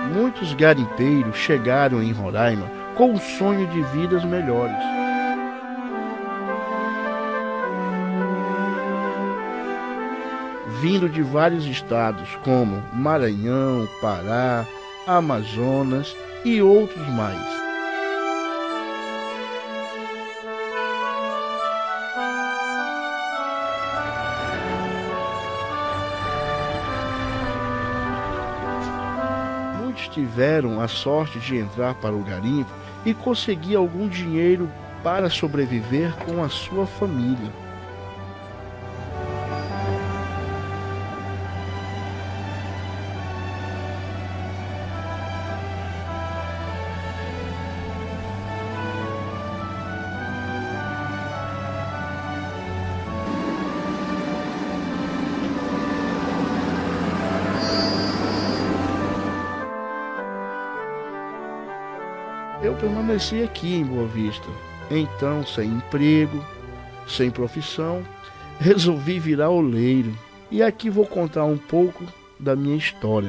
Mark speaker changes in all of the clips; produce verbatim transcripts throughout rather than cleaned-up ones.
Speaker 1: Muitos garimpeiros chegaram em Roraima com o sonho de vidas melhores. Vindo de vários estados como Maranhão, Pará, Amazonas e outros mais. Muitos tiveram a sorte de entrar para o garimpo e conseguir algum dinheiro para sobreviver com a sua família. Eu permaneci aqui em Boa Vista. Então, sem emprego, sem profissão, resolvi virar oleiro. E aqui vou contar um pouco da minha história.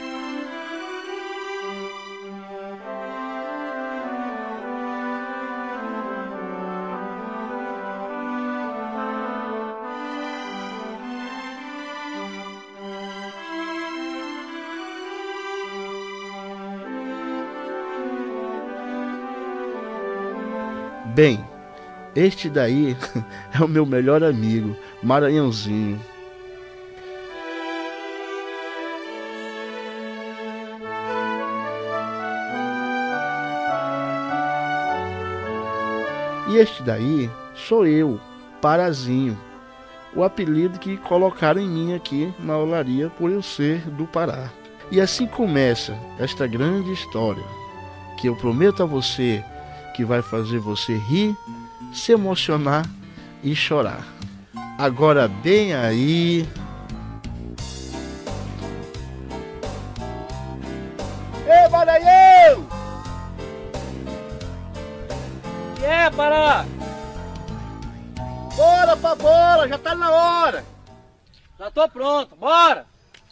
Speaker 1: Bem, este daí é o meu melhor amigo, Maranhãozinho. E este daí sou eu, Parazinho, o apelido que colocaram em mim aqui na olaria por eu ser do Pará. E assim começa esta grande história, que eu prometo a você que vai fazer você rir, se emocionar e chorar. Agora bem aí. Ei, Maranhão!
Speaker 2: Que é, Pará?
Speaker 1: Bora pra bola, já tá na hora.
Speaker 2: Já tô pronto, bora!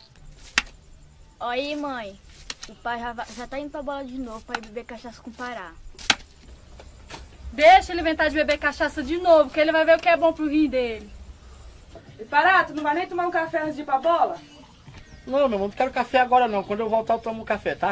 Speaker 3: Ó aí, mãe. O pai já, vai- já tá indo pra bola de novo pra ir beber cachaça com o Pará.
Speaker 4: Deixa ele inventar de beber cachaça de novo, que ele vai ver o que é bom pro rim dele. E Pará, tu não vai nem tomar um café antes de ir pra bola?
Speaker 2: Não, meu irmão, não quero café agora não. Quando eu voltar eu tomo um café, tá?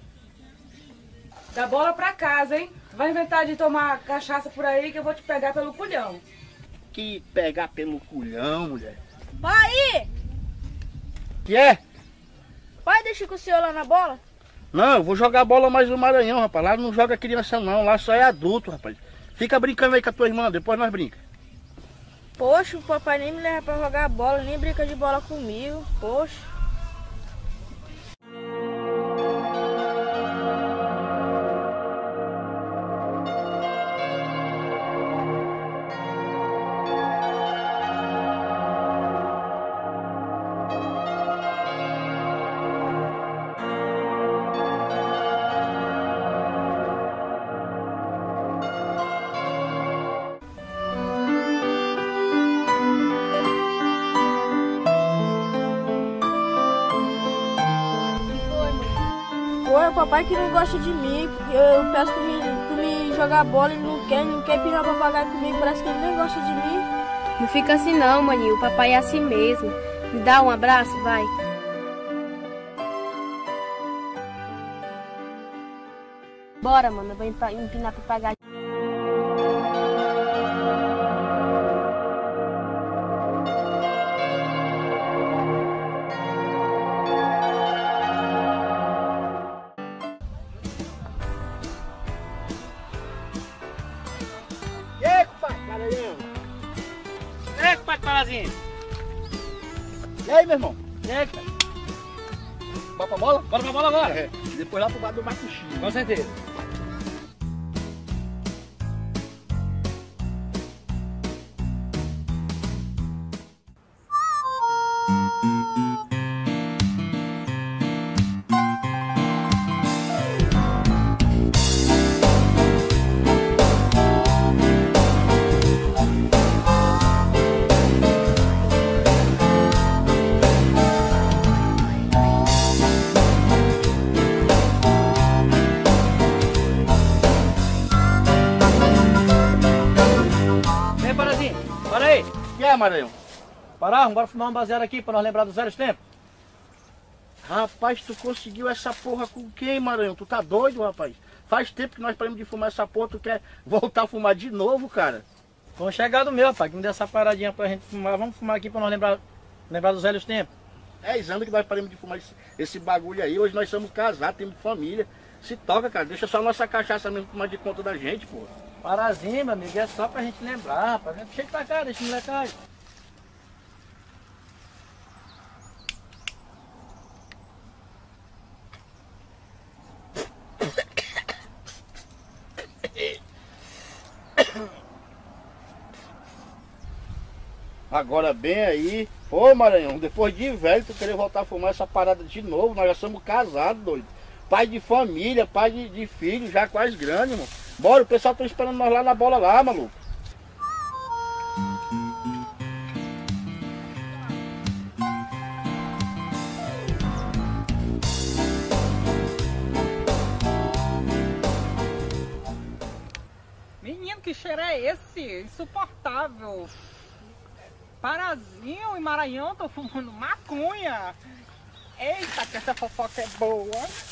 Speaker 4: Da bola pra casa, hein? Tu vai inventar de tomar cachaça por aí que eu vou te pegar pelo culhão.
Speaker 2: Que pegar pelo culhão, mulher.
Speaker 3: Pai!
Speaker 2: Que é?
Speaker 3: Pai, deixa com o senhor lá na bola?
Speaker 2: Não, eu vou jogar bola mais no Maranhão, rapaz. Lá não joga criança não, lá só é adulto, rapaz. Fica brincando aí com a tua irmã, depois nós brinca.
Speaker 3: Poxa, o papai nem me leva pra jogar bola, nem brinca de bola comigo. Poxa. Pô, é o papai que não gosta de mim. Eu peço pra me, pra me jogar bola, ele não quer, ele não quer pinar papagaio comigo, parece que ele nem gosta de mim.
Speaker 5: Não fica assim não, maninho. O papai é assim mesmo. Me dá um abraço, vai. Bora, mano. Eu vou empa- empinar papagaio.
Speaker 2: E aí, compadre, Maranhão? E aí, compadre, Parazinho? E aí, meu irmão? E aí, compadre? Bora pra bola? Bora pra bola agora. É. E depois lá pro bar do Macuxinho. Com certeza. Maranhão? Pará, bora fumar um baseado aqui pra nós lembrar dos velhos tempos.
Speaker 1: Rapaz, tu conseguiu essa porra com quem, Maranhão? Tu tá doido, rapaz? Faz tempo que nós paramos de fumar essa porra, tu quer voltar a fumar de novo, cara?
Speaker 2: Com chegado meu, rapaz, que me deu essa paradinha pra gente fumar. Vamos fumar aqui pra nós lembrar, lembrar dos velhos tempos.
Speaker 1: dez anos que nós paramos de fumar esse, esse bagulho aí. Hoje nós somos casados, temos família. Se toca, cara. Deixa só a nossa cachaça mesmo tomar de conta da gente, pô.
Speaker 2: Parazinho, meu amigo, é só pra gente lembrar, rapaz. Chega pra cá, deixa o molecagem.
Speaker 1: Agora bem aí, ô Maranhão, depois de velho tu querer voltar a fumar essa parada de novo, nós já somos casados, doido. Pai de família, pai de, de filho, já quase grande, irmão. Bora, o pessoal tá esperando nós lá na bola lá, maluco.
Speaker 6: Menino, que cheiro é esse? Insuportável. Parazinho e Maranhão, tô fumando maconha. Eita, que essa fofoca é boa.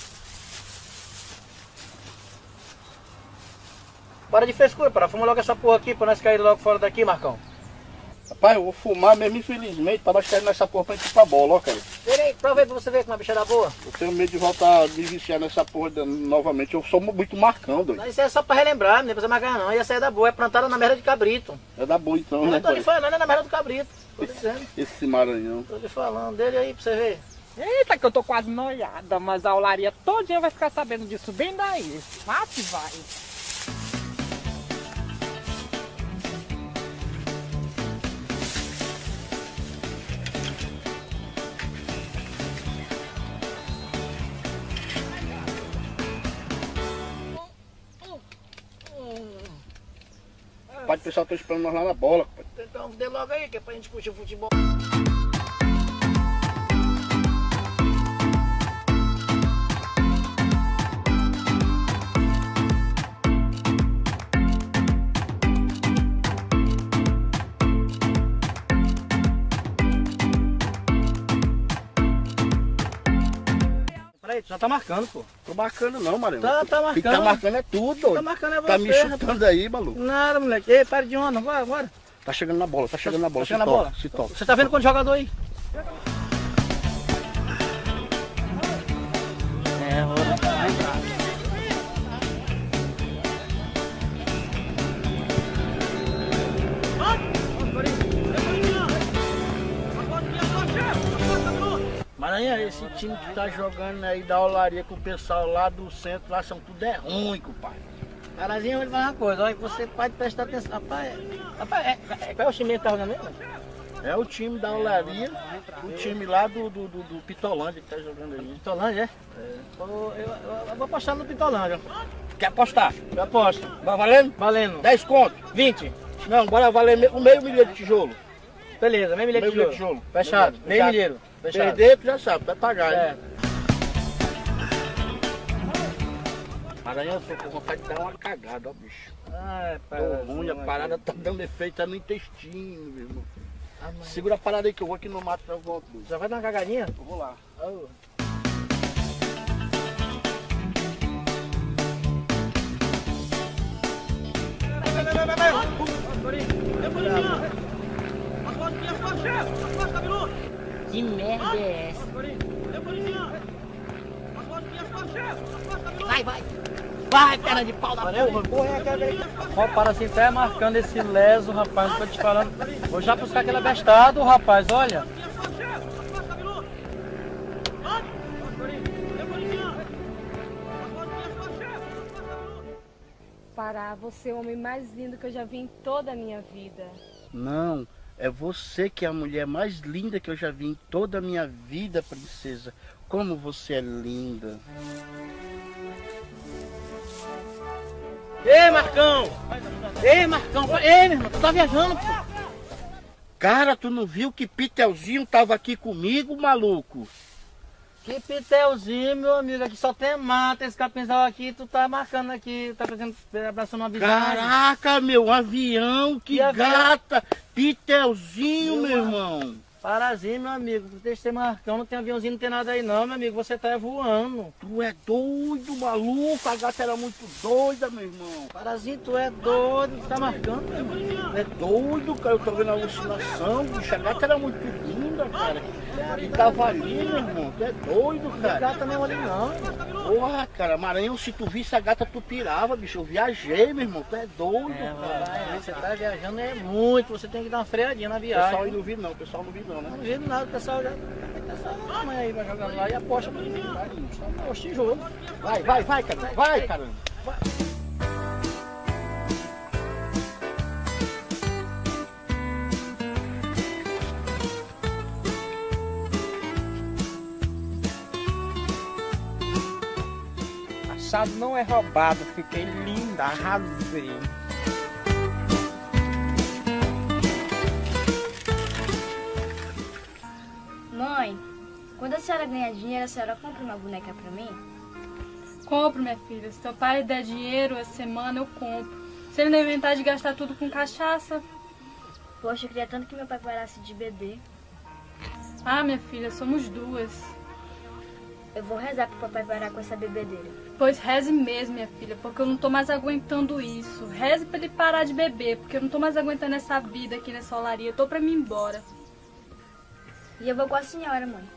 Speaker 2: Para de frescura, para. Fuma logo essa porra aqui pra nós cair logo fora daqui, Marcão.
Speaker 1: Rapaz, eu vou fumar mesmo, infelizmente, pra nós cair nessa porra pra gente ir pra bola, ó, cara.
Speaker 2: Vem aí, prova aí pra você ver como a bicha da boa.
Speaker 1: Eu tenho medo de voltar a me viciar nessa porra de- novamente. Eu sou muito marcão, doido.
Speaker 2: Isso é só pra relembrar, não é pra você marcar não. E essa é da boa, é plantada na merda de cabrito.
Speaker 1: É da boa então,
Speaker 2: Eu
Speaker 1: né,
Speaker 2: não tô lhe
Speaker 1: pai?
Speaker 2: falando, é na merda do cabrito. Tô dizendo.
Speaker 1: Esse Maranhão.
Speaker 2: Tô lhe falando dele aí pra você ver.
Speaker 6: Eita, que eu tô quase noiada, mas a olaria todinha vai ficar sabendo disso bem daí. Vai que vai.
Speaker 1: Pai, o pessoal tá esperando nós lá na bola, pai.
Speaker 2: Então dê logo aí, que é pra gente curtir o futebol. Peraí, tu já tá marcando, pô.
Speaker 1: Tô marcando não, Maranhão.
Speaker 2: Tá, tá
Speaker 1: Quem tá
Speaker 2: marcando.
Speaker 1: marcando é tudo, doido.
Speaker 2: Tá marcando é você,
Speaker 1: Tá me
Speaker 2: rapaz.
Speaker 1: chutando aí, maluco.
Speaker 2: Nada, moleque. Ei, para de onda, bora, bora.
Speaker 1: Tá chegando na bola, tá chegando na bola.
Speaker 2: Tá chegando
Speaker 1: se
Speaker 2: na
Speaker 1: toca,
Speaker 2: bola?
Speaker 1: se toca.
Speaker 2: Você tá vendo quantos jogadores aí? É, bora. Vai entrar.
Speaker 1: Maranhão, esse time que tá jogando aí da olaria com o pessoal lá do centro, lá são tudo é ruim, compadre.
Speaker 2: Carazinho, ele vai uma coisa, olha, você pode prestar atenção. Rapaz, rapaz é, é, qual é o time que tá jogando mesmo?
Speaker 1: É o time da olaria, o time lá do, do, do, do Pitolândia que tá jogando aí.
Speaker 2: Pitolândia, é? Eu, eu, eu, eu vou apostar no Pitolândia.
Speaker 1: Quer apostar?
Speaker 2: Eu aposto.
Speaker 1: Vai valendo?
Speaker 2: Valendo.
Speaker 1: dez conto?
Speaker 2: vinte.
Speaker 1: Não, bora valer me- um meio milhão de tijolo.
Speaker 2: Beleza, meio milhão de
Speaker 1: Meio
Speaker 2: tijolo.
Speaker 1: milhão de tijolo.
Speaker 2: Fechado.
Speaker 1: Meio
Speaker 2: Meio
Speaker 1: milhão.
Speaker 2: milheiro. Fechado.
Speaker 1: Perder, tu já sabe, vai pagar,
Speaker 2: É.
Speaker 1: né? Maranhão, eu tô com vontade de dar uma cagada, ó, bicho.
Speaker 2: Ai,
Speaker 1: Tô ruim, a parada tá dando efeito é no intestino, meu irmão. Segura a parada aí que eu vou aqui no mato pra eu volto.
Speaker 2: Já vai dar uma cagadinha?
Speaker 1: Eu vou lá.
Speaker 2: Oh. Que merda é essa? Vai, vai! Vai, perna de pau da porra!
Speaker 6: Ó, para assim, até marcando esse leso, rapaz, não tô te falando. Vou já buscar aquele abestado, rapaz, olha.
Speaker 5: Pará, você é o homem mais lindo que eu já vi em toda a minha vida.
Speaker 1: Não, é você que é a mulher mais linda que eu já vi em toda a minha vida, princesa. Como você é linda.
Speaker 2: Ei, Marcão! Ei, Marcão! Ei, meu irmão, tu tá viajando, pô!
Speaker 1: Cara, tu não viu que Pitelzinho tava aqui comigo, maluco?
Speaker 2: Que pitelzinho, meu amigo, aqui só tem mata, esse capinzal aqui, tu tá marcando aqui, tá fazendo, abraçando uma visagem.
Speaker 1: Caraca, meu, um avião, que
Speaker 2: Que
Speaker 1: gata, pitelzinho, meu,
Speaker 2: Meu
Speaker 1: irmão.
Speaker 2: Parazinho, meu amigo, deixa você marcão, não tem aviãozinho, não tem nada aí não, meu amigo, você tá voando.
Speaker 1: Tu é doido, maluco, a gata era muito doida, meu irmão.
Speaker 2: Parazinho, tu é doido, tu tá marcando, meu irmão.
Speaker 1: Tu é doido, cara, eu tô vendo a alucinação, bicho, a gata era muito linda, cara. E tava ali, meu irmão, tu é doido,
Speaker 2: A
Speaker 1: cara.
Speaker 2: gata nem olha não.
Speaker 1: Porra, cara, Maranhão, se tu visse a gata, tu pirava, bicho, eu viajei, meu irmão, tu é doido,
Speaker 2: É,
Speaker 1: cara.
Speaker 2: mano, você tá viajando é muito, você tem que dar uma freadinha na
Speaker 1: O pessoal aí
Speaker 2: viagem.
Speaker 1: não viu não, o pessoal não viu não,
Speaker 2: Não
Speaker 1: né?
Speaker 2: vendo nada, o pessoal já... O pessoal amanhã aí vai jogando lá e aposta pra mim. Aposta em jogo.
Speaker 1: Vai, vai, vai, cara, vai, caramba.
Speaker 6: Achado não é roubado, fiquei linda, arrasei.
Speaker 5: Mãe, quando a senhora ganhar dinheiro, a senhora compra uma boneca pra mim?
Speaker 4: Compro, minha filha. Se teu pai der dinheiro essa semana, eu compro. Se ele não inventar de gastar tudo com cachaça.
Speaker 5: Poxa, eu queria tanto que meu pai parasse de beber.
Speaker 4: Ah, minha filha, somos duas.
Speaker 5: Eu vou rezar pro papai parar com essa bebedeira.
Speaker 4: Pois reze mesmo, minha filha, porque eu não tô mais aguentando isso. Reze pra ele parar de beber, porque eu não tô mais aguentando essa vida aqui nessa olaria. Eu tô pra me ir embora.
Speaker 5: E eu vou com a senhora, mãe.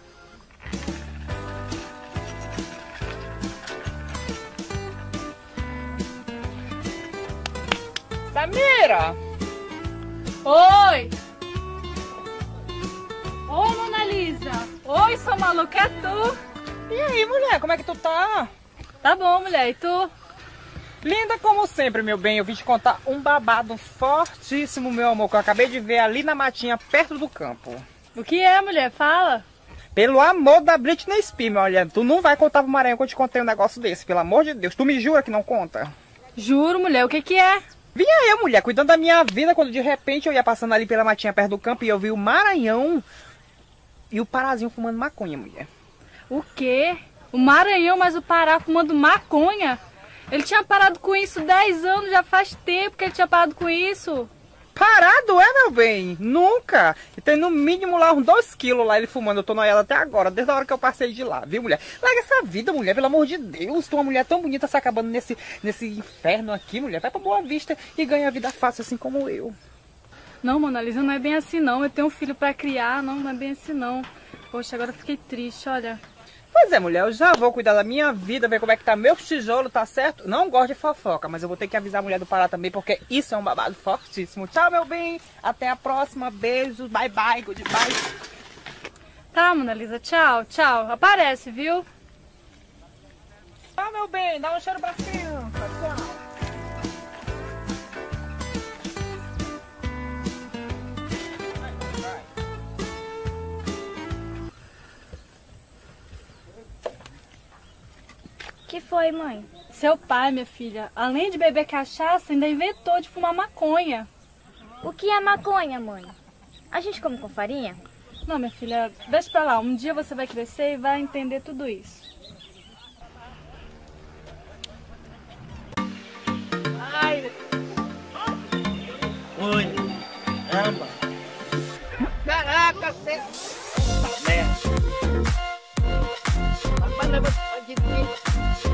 Speaker 6: Samira!
Speaker 4: Oi! Oi, Mona Lisa! Oi, sua maluca, é tu?
Speaker 6: E aí, mulher, como é que tu tá?
Speaker 4: Tá bom, mulher, e tu?
Speaker 6: Linda como sempre, meu bem. Eu vim te contar um babado fortíssimo, meu amor, que eu acabei de ver ali na matinha, perto do campo.
Speaker 4: O que é, mulher? Fala!
Speaker 6: Pelo amor da Britney Spears, olha, tu não vai contar pro Maranhão que eu te contei um negócio desse, pelo amor de Deus. Tu me jura que não conta?
Speaker 4: Juro, mulher, o que que é?
Speaker 6: Vinha eu, mulher, cuidando da minha vida, quando de repente eu ia passando ali pela matinha perto do campo e eu vi o Maranhão e o Parazinho fumando maconha, mulher.
Speaker 4: O quê? O Maranhão, mas o Pará fumando maconha? Ele tinha parado com isso dez anos, já faz tempo que ele tinha parado com isso.
Speaker 6: Parado, é, meu bem? Nunca. E tem no mínimo lá uns dois quilos lá ele fumando. Eu tô na ela até agora, desde a hora que eu passei de lá, viu, mulher? Larga essa vida, mulher, pelo amor de Deus. Tu é uma mulher tão bonita se acabando nesse, nesse inferno aqui, mulher. Vai pra Boa Vista e ganha a vida fácil assim como eu.
Speaker 4: Não, Mona Lisa, não é bem assim não. Eu tenho um filho pra criar, não, não é bem assim não. Poxa, agora eu fiquei triste, olha.
Speaker 6: Pois é, mulher, eu já vou cuidar da minha vida, ver como é que tá meu tijolo, tá certo? Não gosto de fofoca, mas eu vou ter que avisar a mulher do Pará também, porque isso é um babado fortíssimo. Tchau, meu bem. Até a próxima. Beijos. Bye, bye. Goodbye.
Speaker 4: Tá, Mona Lisa, tchau, tchau. Aparece, viu?
Speaker 6: Tchau, meu bem. Dá um cheiro pras crianças. Tchau.
Speaker 5: Que foi, mãe?
Speaker 4: Seu pai, minha filha, além de beber cachaça, ainda inventou de fumar maconha.
Speaker 5: O que é maconha, mãe? A gente come com farinha?
Speaker 4: Não, minha filha, deixa pra lá. Um dia você vai crescer e vai entender tudo isso.
Speaker 2: Ai! Oi! Caramba! Caraca, você... Puta merda! Rapaz, negócio de difícil.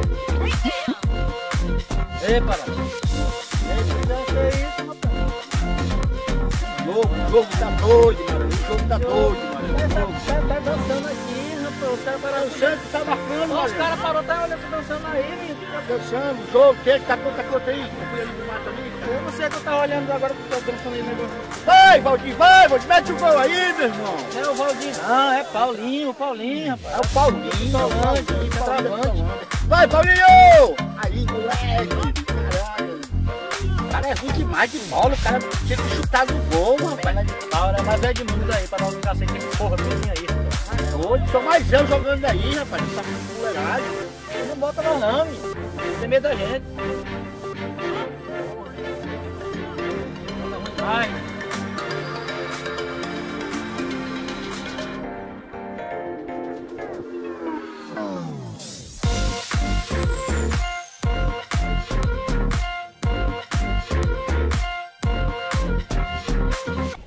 Speaker 2: Ei, Pará! Ei, que é isso, rapaz?
Speaker 1: O jogo, o jogo tá doido, mano. O jogo tá doido, mano.
Speaker 2: Tá, tá, tá dançando aqui, rapaz. Os caras pararam...
Speaker 1: Eu sei que tá marcando,
Speaker 2: Ó, os
Speaker 1: mano.
Speaker 2: caras pararam, tá olhando, tá dançando aí, menino.
Speaker 1: Tá dançando, o jogo, o que que tá contra contra aí? Eu fui ali do mato ali.
Speaker 2: Eu não sei o que eu tava olhando agora porque eu tô dançando aí o negócio.
Speaker 1: Vai, Valdir, vai, Valdir, mete o gol aí, meu irmão.
Speaker 2: Não é o Valdinho, não, é Paulinho, o Paulinho, rapaz.
Speaker 1: É o Paulinho,
Speaker 2: Paulinho,
Speaker 1: Paulinho,
Speaker 2: tá
Speaker 1: Paulinho.
Speaker 2: travando.
Speaker 1: Vai, Paulinho! Aí, moleque, caralho. O cara é ruim demais de bola, o cara tinha que chutar no gol, rapaz.
Speaker 2: A hora mais velha de mundo aí, pra não ficar sem que porra tudinho aí.
Speaker 1: Doido, só mais eu jogando aí, rapaz. Tá com fuleiragem.
Speaker 2: Ele não bota nós não, menino. Tem medo da gente. Vai.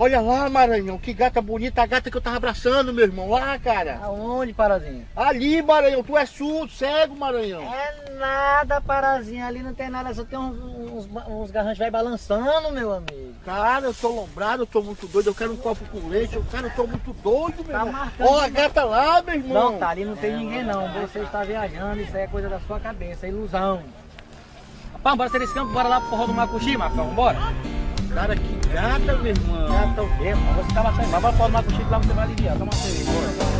Speaker 1: Olha lá, Maranhão, que gata bonita, a gata que eu tava abraçando, meu irmão. Lá, cara.
Speaker 2: Aonde, Parazinho?
Speaker 1: Ali, Maranhão, tu é surdo, cego, Maranhão.
Speaker 2: É nada, Parazinho, ali não tem nada, só tem uns, uns, uns garranchos vai balançando, meu amigo.
Speaker 1: Cara, eu tô lombrado, eu tô muito doido, eu quero um copo com leite, eu cara, eu tô muito doido, meu
Speaker 2: Tá
Speaker 1: irmão.
Speaker 2: marcando.
Speaker 1: Ó, a gata lá, meu irmão.
Speaker 2: Não, tá ali não tem ninguém não, você está viajando, isso aí é coisa da sua cabeça, é ilusão. Rapaz, bora ser esse campo, bora lá pro forró do Macuxi, Marcão, bora.
Speaker 1: Cara, que gata, meu irmão.
Speaker 2: Gata o quê, mano? Você tá matando, mas bora pro forró do Macuxi, lá você vai aliviar, toma uma cerveja, bora.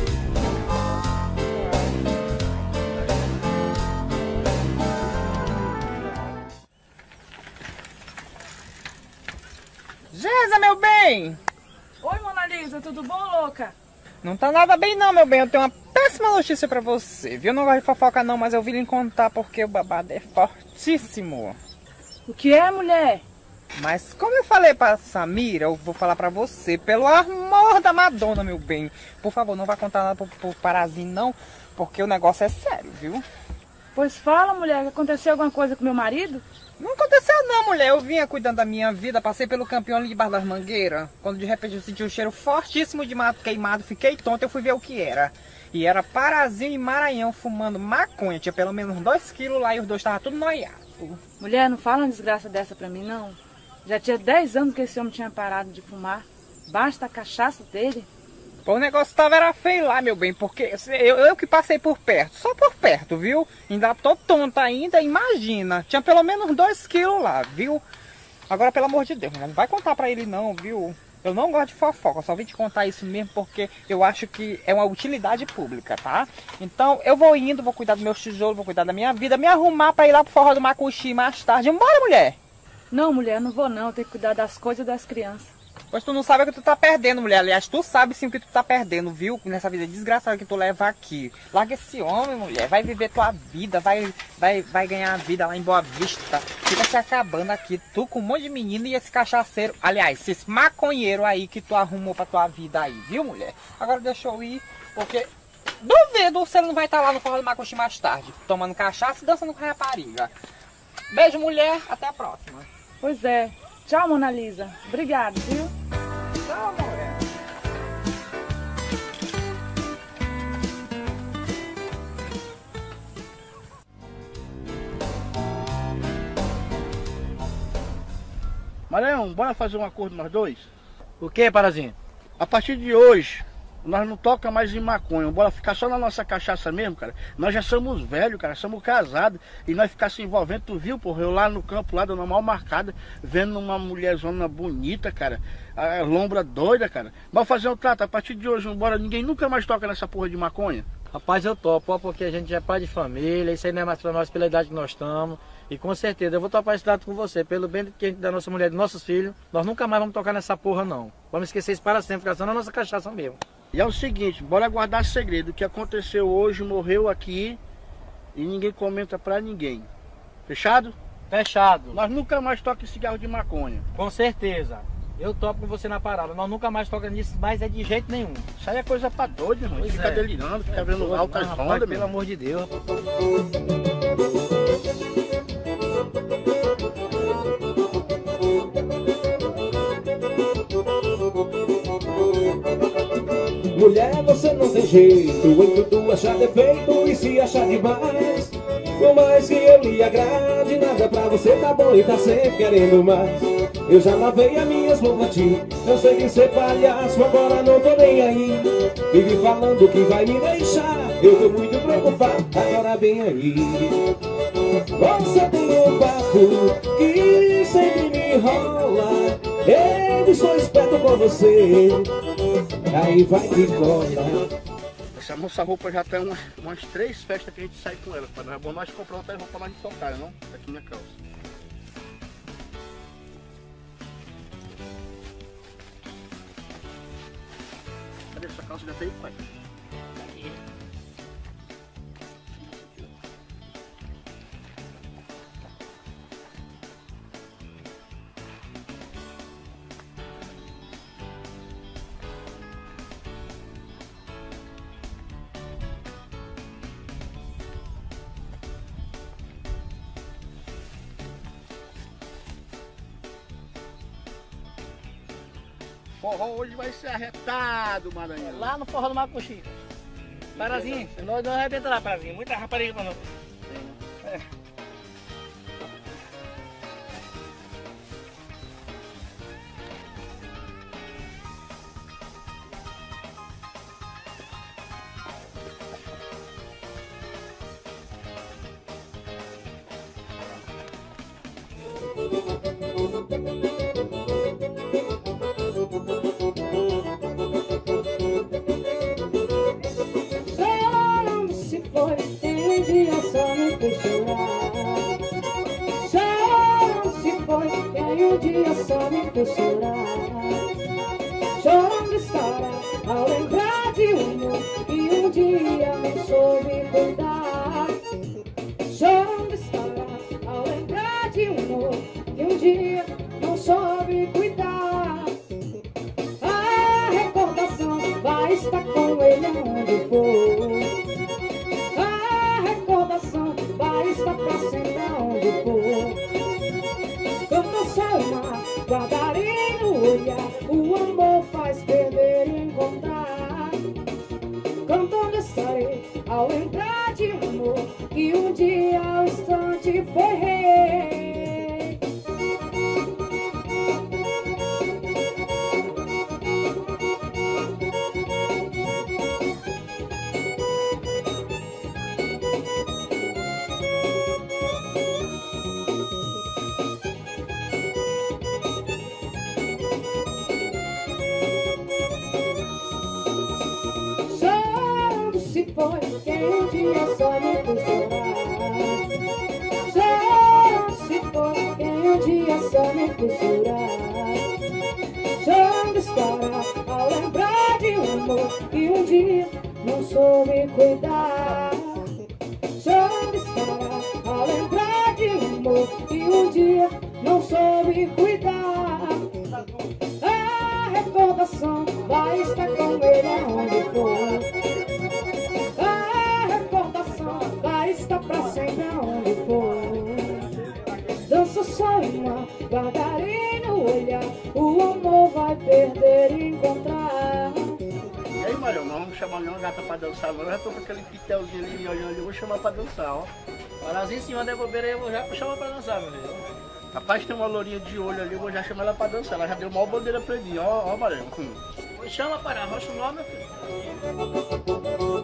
Speaker 6: Gesa, meu bem!
Speaker 4: Oi, Mona Lisa, tudo bom, louca?
Speaker 6: Não tá nada bem não, meu bem. Eu tenho uma péssima notícia pra você, viu? Eu não gosto de fofoca não, mas eu vim lhe contar porque o babado é fortíssimo.
Speaker 4: O que é, mulher?
Speaker 6: Mas como eu falei pra Samira, eu vou falar pra você, pelo amor da Madonna, meu bem. Por favor, não vá contar nada pro, pro Parazinho não, porque o negócio é sério, viu?
Speaker 4: Pois fala, mulher, que aconteceu alguma coisa com meu marido?
Speaker 6: Não aconteceu não, mulher. Eu vinha cuidando da minha vida, passei pelo campeão ali debaixo das mangueiras. Quando de repente eu senti um cheiro fortíssimo de mato queimado, fiquei tonto, eu fui ver o que era. E era Parazinho e Maranhão fumando maconha. Tinha pelo menos dois quilos lá e os dois estavam tudo noiados.
Speaker 4: Mulher, não fala uma desgraça dessa pra mim, não. Já tinha dez anos que esse homem tinha parado de fumar. Basta a cachaça dele.
Speaker 6: Pô, o negócio tava era feio lá, meu bem, porque eu, eu que passei por perto, só por perto, viu? Ainda tô tonta ainda, imagina. Tinha pelo menos dois quilos lá, viu? Agora, pelo amor de Deus, não vai contar pra ele não, viu? Eu não gosto de fofoca, eu só vim te contar isso mesmo porque eu acho que é uma utilidade pública, tá? Então, eu vou indo, vou cuidar dos meus tijolos, vou cuidar da minha vida, me arrumar pra ir lá pro forró do Macuxi mais tarde. Vambora, mulher!
Speaker 4: Não, mulher, não vou não, eu tenho que cuidar das coisas das crianças.
Speaker 6: Pois tu não sabe o que tu tá perdendo, mulher. Aliás, tu sabe sim o que tu tá perdendo, viu? Nessa vida desgraçada que tu leva aqui. Larga esse homem, mulher. Vai viver tua vida, vai, vai, vai ganhar a vida lá em Boa Vista. Fica se acabando aqui. Tu com um monte de menino e esse cachaceiro. Aliás, esse maconheiro aí que tu arrumou pra tua vida aí, viu, mulher? Agora deixa eu ir, porque duvido você não vai estar lá no forró do Macuxi mais tarde, tomando cachaça e dançando com a rapariga. Beijo, mulher. Até a próxima.
Speaker 4: Pois é. Tchau, Mona Lisa. Obrigado, viu?
Speaker 6: Tchau, mulher.
Speaker 1: Maranhão, bora fazer um acordo nós dois?
Speaker 2: O que, Parazinho?
Speaker 1: A partir de hoje, nós não toca mais em maconha, bora ficar só na nossa cachaça mesmo, cara. Nós já somos velhos, cara, somos casados. E nós ficar se envolvendo, tu viu, porra, eu lá no campo, lá dando uma mal marcada, vendo uma mulherzona bonita, cara. A lombra doida, cara. Bora fazer um trato, a partir de hoje, bora, ninguém nunca mais toca nessa porra de maconha.
Speaker 2: Rapaz, eu topo, ó, porque a gente já é pai de família, isso aí não é mais pra nós, pela idade que nós estamos. E com certeza eu vou topar esse trato com você, pelo bem que a gente, da nossa mulher, dos nossos filhos. Nós nunca mais vamos tocar nessa porra, não. Vamos esquecer isso para sempre, ficar só na nossa cachaça mesmo.
Speaker 1: E é o seguinte, bora guardar segredo. O que aconteceu hoje, morreu aqui e ninguém comenta pra ninguém. Fechado?
Speaker 2: Fechado.
Speaker 1: Nós nunca mais toca em cigarro de maconha.
Speaker 2: Com certeza. Eu topo com você na parada. Nós nunca mais tocamos nisso, mas é de jeito nenhum.
Speaker 1: Isso aí é coisa pra doido, irmão.
Speaker 2: Pois
Speaker 1: Fica
Speaker 2: é.
Speaker 1: delirando, fica
Speaker 2: É
Speaker 1: vendo
Speaker 2: doido,
Speaker 1: altas
Speaker 2: mas, rapaz,
Speaker 1: ondas,
Speaker 2: pelo
Speaker 1: meu.
Speaker 2: amor de Deus.
Speaker 7: Mulher, você não tem jeito, em tudo achar defeito e se achar demais. Por mais que eu lhe agrade, nada pra você tá bom e tá sempre querendo mais. Eu já lavei as minhas mãos pra ti, eu sei que ser palhaço, agora não tô nem aí. Vive falando que vai me deixar, eu tô muito preocupado, agora vem aí. Você tem um papo que sempre me enrola, eu sou esperto com você, aí vai que cola.
Speaker 1: Essa nossa roupa já tem umas, umas três festas que a gente sai com ela. É bom nós comprar outra roupa pra nós tocar, não? Tá aqui minha calça. Cadê essa calça? Já tem, pai? forró hoje vai ser arretado, Maranhão.
Speaker 2: Lá no forró do Macuxi. Parazinho, nós não arrebenta lá, Parazinho. Muita rapariga pra nós. É.
Speaker 7: Chorando se foi, tem um dia só me fez chorar. Chorando se foi, tem um dia só me fez chorar. Chorando estará ao lembrar de um amor que um dia não soube cuidar. Chorando estará ao lembrar de um amor que um dia não soube cuidar. A recordação vai estar com ele aonde for. A recordação vai estar pra sempre aonde for. Quando só mar, guardarei no olhar. O amor faz perder e encontrar. Cantando estarei ao lembrar de um amor que um dia ao instante foi rei. Chorando se foi, quem um dia só me fez chorar. Chorando se foi, quem um dia só me fez chorar. Chorando estará ao lembrar de um amor que um dia não soube cuidar. Chorando estará ao lembrar de um amor que um dia não soube cuidar. A recordação vai estar com ele aonde for. A recordação vai estar pra sempre aonde for. Dança só uma, guardarei no olhar. O amor vai perder e encontrar.
Speaker 1: E aí, Maranhão, nós vamos chamar uma gata pra dançar. Agora eu já tô com aquele pitelzinho ali me olhando ali, eu vou chamar pra dançar, ó.
Speaker 2: Parazinho em cima da bobeira aí, eu vou já chamar pra dançar, meu filho.
Speaker 1: Rapaz, tem uma lourinha de olho ali, eu vou já chamar ela pra dançar. Ela já deu maior bandeira pra mim, ó, ó, Maranhão.
Speaker 2: Chama para, rocha o nome, meu filho.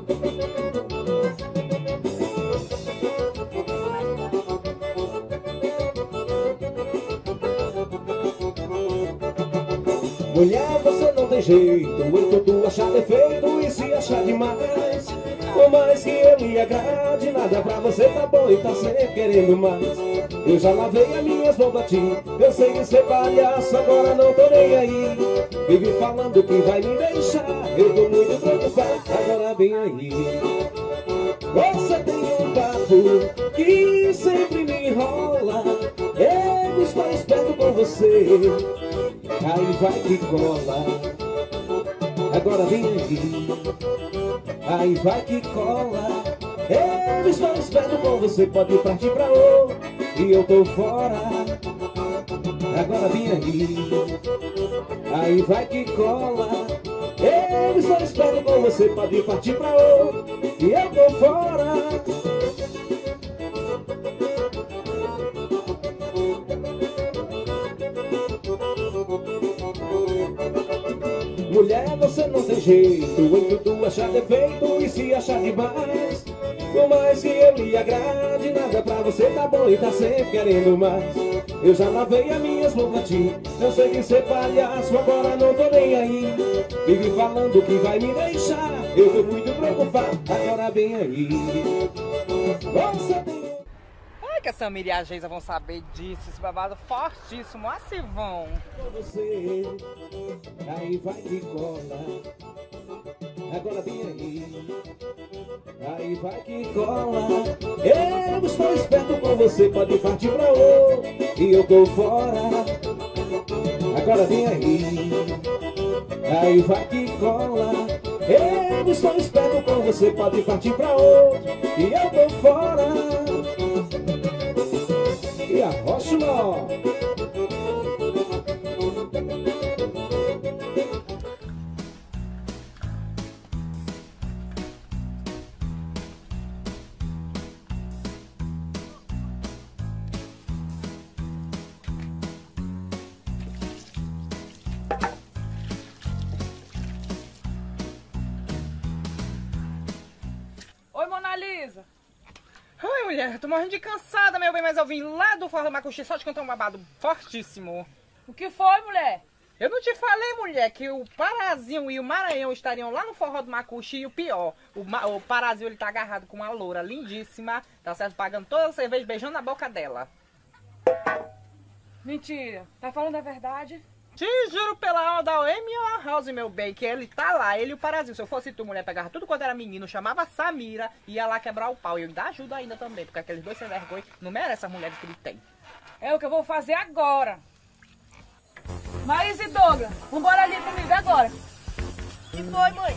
Speaker 7: Mulher, você não tem jeito, muito tu achar defeito e se achar demais. Por mais que eu lhe agrade, nada pra você tá bom e tá sempre querendo mais. Eu já lavei as minhas mãos pra ti, eu sei que ser palhaço, agora não tô nem aí. Vive falando que vai me deixar, eu tô muito preocupado, agora vem aí. Você tem um papo que sempre me enrola, eu estou esperto com você. Aí vai que cola, agora vem aí. Aí vai que cola, eu estou esperto com você. Pode partir pra outro e eu tô fora. Agora vem aí. Aí vai que cola, eu estou esperto com você. Pode partir pra outro e eu tô fora. Mulher, você não tem jeito, em tudo achar defeito e se achar demais. Por mais que eu lhe agrade, nada pra você tá bom e tá sempre querendo mais. Eu já lavei as minhas mãos pra ti, eu sei que ser palhaço, agora não tô nem aí. Vive falando que vai me deixar, eu tô muito preocupado, agora vem aí. Você tem...
Speaker 6: Ai, que a Samira e a Geisa vão saber disso, esse babado fortíssimo, assim vão.
Speaker 7: Você, aí vai que cola, agora vem aí. Aí vai que cola, eu estou esperto com você. Pode partir pra outro e eu tô fora. Agora vem aí. Aí vai que cola, eu estou esperto com você. Pode partir pra outro e eu tô fora. E arrocha o nó.
Speaker 6: mulher, eu tô morrendo de cansada, meu bem, mas eu vim lá do Forró do Macuxi só te contar um babado fortíssimo.
Speaker 8: O que foi, mulher?
Speaker 6: Eu não te falei, mulher, que o Parazinho e o Maranhão estariam lá no Forró do Macuxi e o pior, o, o Parazinho, ele tá agarrado com uma loura lindíssima, tá certo, pagando toda a cerveja, beijando a boca dela.
Speaker 8: Mentira, tá falando a verdade?
Speaker 6: Te juro pela alma da Amy House, meu bem, que ele tá lá, ele e o Parazinho. Se eu fosse tu, mulher, pegava tudo quanto era menino, chamava a Samira e ia lá quebrar o pau. E eu ainda ajudo ainda também, porque aqueles dois sem vergonha não merecem essa mulher que ele tem.
Speaker 8: É o que eu vou fazer agora. Marisa e Douglas, vambora ali comigo agora.
Speaker 3: Que foi, mãe?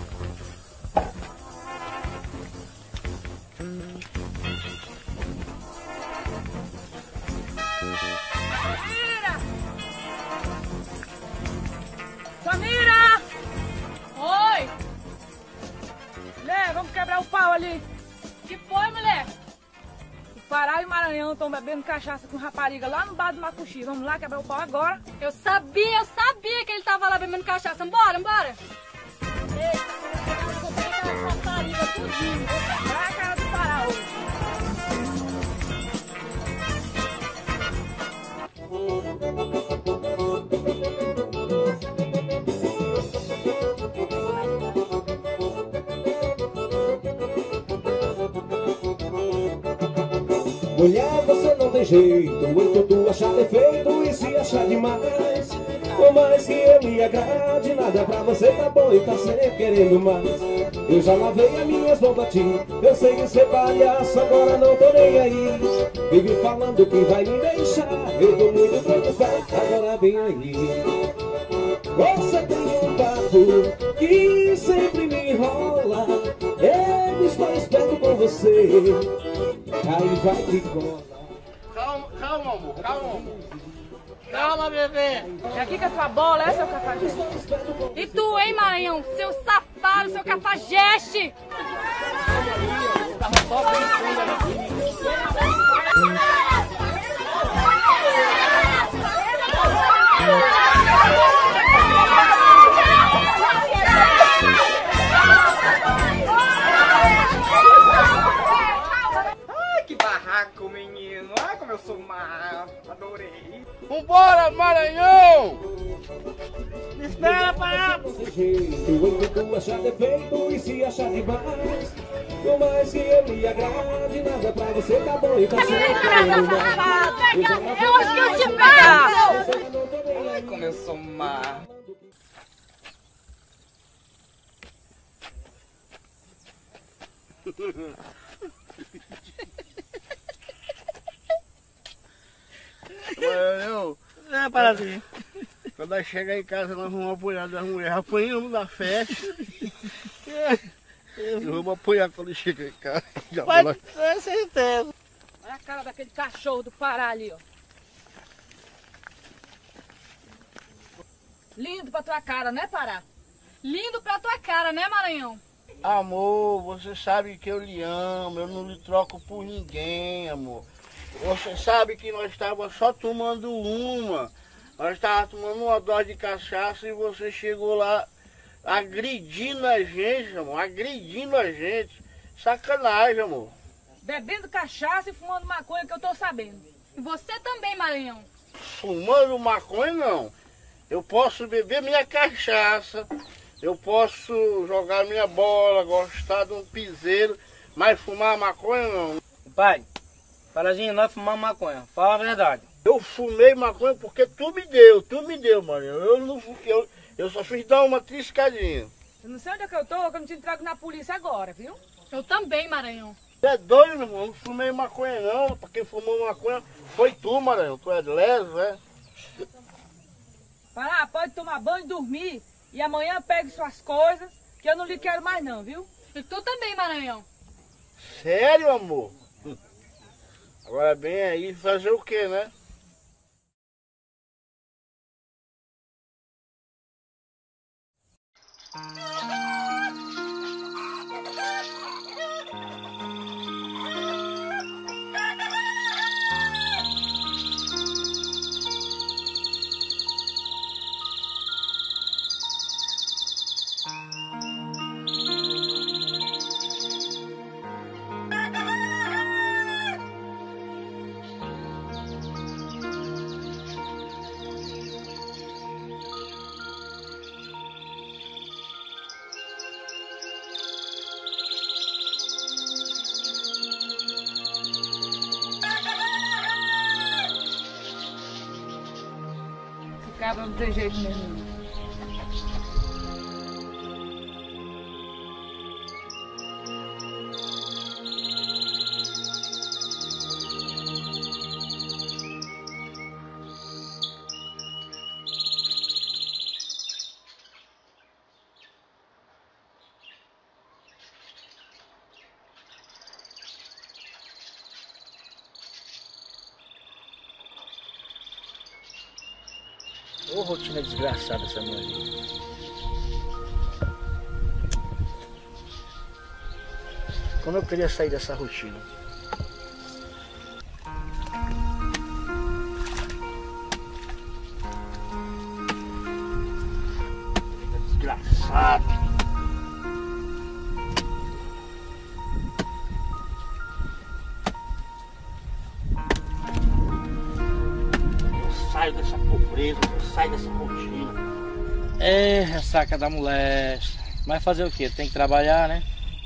Speaker 8: Samira! Oi! Mulher, vamos quebrar o pau ali.
Speaker 4: Que foi, mulher?
Speaker 8: O Pará e o Maranhão estão bebendo cachaça com rapariga lá no bar do Macuxi. Vamos lá quebrar o pau agora.
Speaker 4: Eu sabia, eu sabia que ele tava lá bebendo cachaça. Bora, bora!
Speaker 8: Eita, eu vou pegar aquela rapariga tudinho. Vou quebrar a cara do Pará hoje.
Speaker 7: Mulher, você não tem jeito, em tudo achar defeito e se achar demais. Por mais que eu me agrade, nada pra você tá bom e tá sempre querendo mais. Eu já lavei as minhas mãos pra ti, eu sei que você palhaço, agora não tô nem aí. Vive falando que vai me deixar, eu tô muito preocupado, agora vem aí. Você tem um papo que sempre me enrola, eu estou esperto com você. Aí vai que cola.
Speaker 1: Calma, calma, amor, calma, amor.
Speaker 8: Calma, bebê. É aqui que é tua bola, é, seu cafajeste?
Speaker 4: E tu, hein, Maranhão? Seu safado, seu cafajeste!
Speaker 6: Ai, que barraco, menino. Ai, como eu sou má. Adorei.
Speaker 1: Vambora, Maranhão!
Speaker 6: Me espera, Pará.
Speaker 7: Desse jeito, em tudo achar defeito e se achar demais. Por mais que eu me agrade, nada pra você tá bom e tá sempre querendo mais.
Speaker 4: Eu acho que eu te pego!
Speaker 6: Ai, como eu sou má.
Speaker 1: Maranhão,
Speaker 6: É, Parazinho.
Speaker 1: quando nós chegar em casa, nós vamos apoiar das mulheres. Apanhamos na festa. Eu vamos apoiar quando chega em casa. Já
Speaker 6: Pode
Speaker 1: vou lá.
Speaker 6: ter certeza.
Speaker 8: Olha a cara daquele cachorro do Pará ali, ó. Lindo pra tua cara, né, Pará?
Speaker 4: Lindo pra tua cara, né, Maranhão?
Speaker 1: Amor, você sabe que eu lhe amo, eu não lhe troco por ninguém, amor. Você sabe que nós estávamos só tomando uma. Nós estávamos tomando uma dose de cachaça e você chegou lá agredindo a gente, amor. Agredindo a gente. Sacanagem, amor.
Speaker 8: Bebendo cachaça e fumando maconha, que eu tô sabendo.
Speaker 4: E você também, Maranhão.
Speaker 1: Fumando maconha, não. Eu posso beber minha cachaça, eu posso jogar minha bola, gostar de um piseiro, mas fumar maconha, não.
Speaker 2: Pai, Parazinho, nós fumamos maconha. Fala a verdade.
Speaker 1: Eu fumei maconha porque tu me deu, tu me deu, mano. Eu, não, eu, eu só fiz dar uma triscadinha.
Speaker 8: Eu não sei onde é que eu tô, que eu não te entrego na polícia agora, viu?
Speaker 4: Eu também, Maranhão.
Speaker 1: Tu é doido, meu irmão? Eu não fumei maconha, não. Pra quem fumou maconha foi tu, Maranhão. Tu é leso, é?
Speaker 8: Pará, pode tomar banho e dormir. E amanhã pegue suas coisas, que eu não lhe quero mais não, viu?
Speaker 4: E tu também, Maranhão.
Speaker 1: Sério, amor? Agora bem aí, fazer o quê, né?
Speaker 8: cabra não tem jeito mesmo.
Speaker 2: Ô, rotina desgraçada essa minha vida. Como eu queria sair dessa rotina. Desgraçado. Saio dessa pobreza, saio dessa rotina. É, ressaca da molesta. Mas fazer o quê? Tem que trabalhar, né?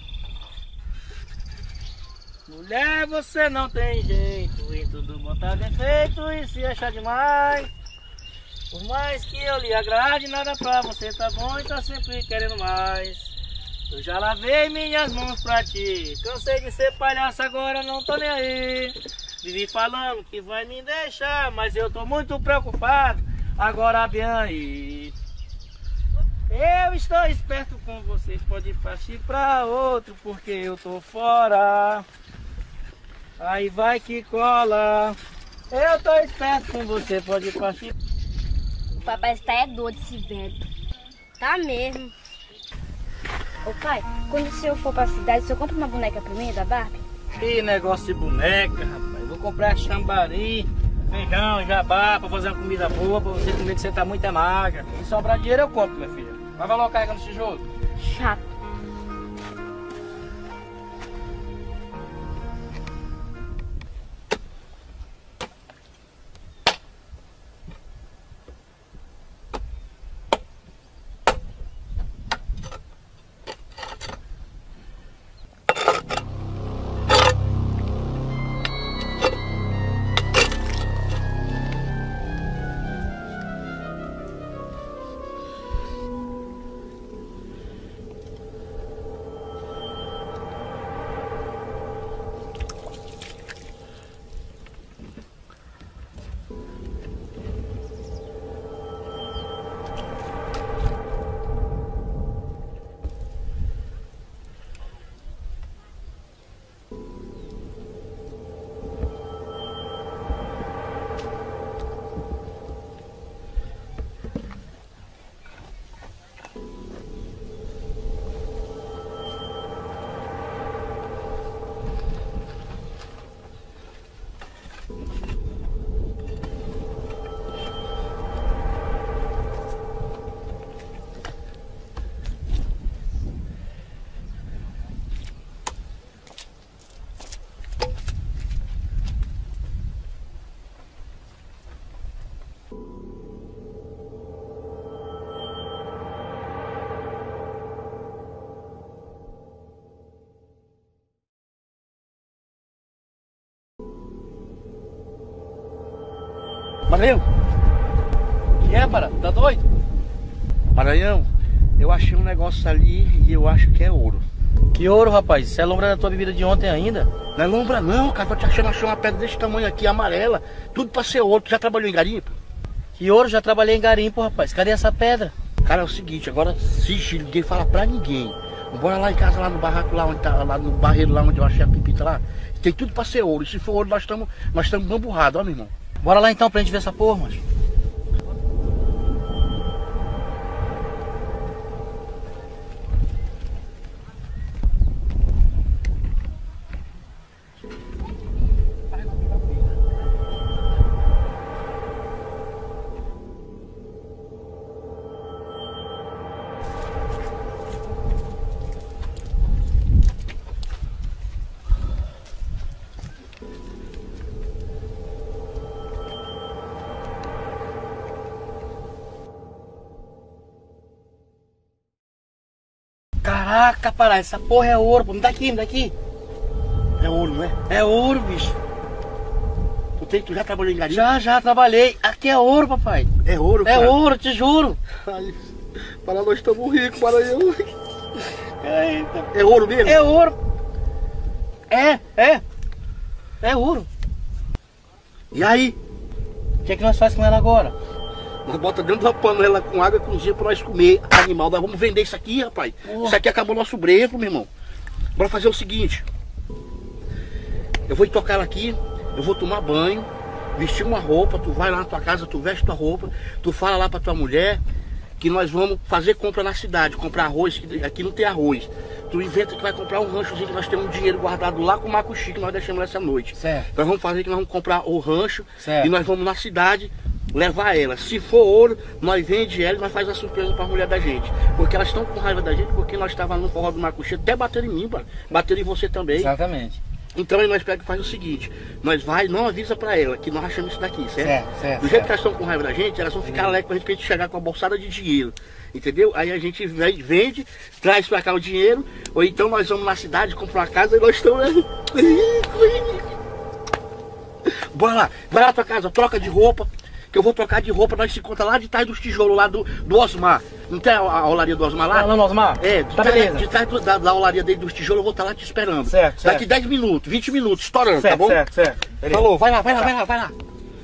Speaker 2: Mulher, você não tem jeito, em tudo botar defeito e se achar demais. Por mais que eu lhe agrade, nada pra você tá bom e tá sempre querendo mais. Eu já lavei minhas mãos pra ti, cansei de ser palhaço, agora não tô nem aí. Vivi falando que vai me deixar, mas eu tô muito preocupado. Agora bem aí. Eu estou esperto com você, pode partir pra outro, porque eu tô fora. Aí vai que cola. Eu tô esperto com você, pode partir.
Speaker 5: O papai está é doido, esse velho. Tá mesmo. Ô pai, quando o senhor for pra cidade, o senhor compra uma boneca pra mim, da Barbie?
Speaker 2: Que negócio de boneca, rapaz. Vou comprar chambari, feijão, jabá, pra fazer uma comida boa, pra você comer que você tá muito magra. Se sobrar dinheiro eu compro, minha filha. Vai logo carregando esse tijolo.
Speaker 5: Chato.
Speaker 2: Maranhão, o que é, para? Tá doido? Maranhão, eu achei um negócio ali e eu acho que é ouro. Que ouro, rapaz? Isso é lombra da tua bebida de ontem ainda? Não é lombra não, cara. Tô te achando, achei uma pedra desse tamanho aqui, amarela. Tudo pra ser ouro. Tu já trabalhou em garimpo? Que ouro? Já trabalhei em garimpo, rapaz. Cadê essa pedra? Cara, é o seguinte, agora se ninguém fala pra ninguém. Bora lá em casa, lá no barraco, lá onde tá, lá no barreiro, lá onde eu achei a pepita lá. Tem tudo pra ser ouro. E se for ouro, nós estamos nós estamos bamburrados, ó, meu irmão. Bora lá então pra gente ver essa porra, macho. Caraca, pará, essa porra é ouro, pô. Me dá aqui, me dá aqui. É ouro, não é? É ouro, bicho. Tu, tem, tu já trabalhou em garimpo? Já, já trabalhei. Aqui aqui é ouro, papai.
Speaker 1: É ouro,
Speaker 2: É
Speaker 1: cara.
Speaker 2: ouro, te juro.
Speaker 1: Ai, para nós estamos ricos, Maranhão.
Speaker 2: Eita.
Speaker 1: É ouro mesmo?
Speaker 2: É ouro. É, é. É ouro.
Speaker 1: E aí?
Speaker 2: O que é que nós fazemos com ela agora?
Speaker 1: Nós bota dentro da panela com água cozida pra nós comer animal. Nós vamos vender isso aqui, rapaz.
Speaker 2: Porra.
Speaker 1: Isso aqui acabou nosso brevo, meu irmão. Bora fazer o seguinte. Eu vou tocar ela aqui, eu vou tomar banho, vestir uma roupa, tu vai lá na tua casa, tu veste tua roupa, tu fala lá pra tua mulher que nós vamos fazer compra na cidade, comprar arroz, que aqui não tem arroz. Tu inventa que vai comprar um ranchozinho que nós temos um dinheiro guardado lá com o macuxi que nós deixamos essa noite.
Speaker 2: Certo.
Speaker 1: Nós vamos fazer que nós vamos comprar o rancho
Speaker 2: Certo.
Speaker 1: e nós vamos na cidade levar ela. Se for ouro, nós vende ela e nós faz a surpresa para a mulher da gente. Porque elas estão com raiva da gente, porque nós estávamos no forró do macuxi, até bateram em mim, pá. Bateram em você também.
Speaker 2: Exatamente.
Speaker 1: Então aí nós pega e faz o seguinte, nós vai, não avisa pra ela que nós achamos isso daqui, certo?
Speaker 2: Certo, certo,
Speaker 1: Do jeito
Speaker 2: certo.
Speaker 1: que elas estão com raiva da gente, elas vão ficar alegres pra gente, pra gente chegar com a bolsada de dinheiro, entendeu? Aí a gente vem, vende, traz pra cá o dinheiro, ou então nós vamos na cidade, comprar uma casa e nós estamos... Bora lá, vai lá na tua casa, troca de roupa, que eu vou trocar de roupa, nós se encontra lá de trás dos tijolos, lá do, do Osmar. Não tem a, a olaria do Osmar lá?
Speaker 2: Não, não, Osmar.
Speaker 1: É, de
Speaker 2: Tá,
Speaker 1: trás,
Speaker 2: beleza.
Speaker 1: de trás do- da, da olaria dele dos tijolos, eu vou estar lá te esperando.
Speaker 2: Certo, certo.
Speaker 1: Daqui dez minutos, vinte minutos, estourando,
Speaker 2: Certo,
Speaker 1: tá bom?
Speaker 2: certo, certo. Beleza.
Speaker 1: Falou, vai lá, vai lá, vai lá, vai lá.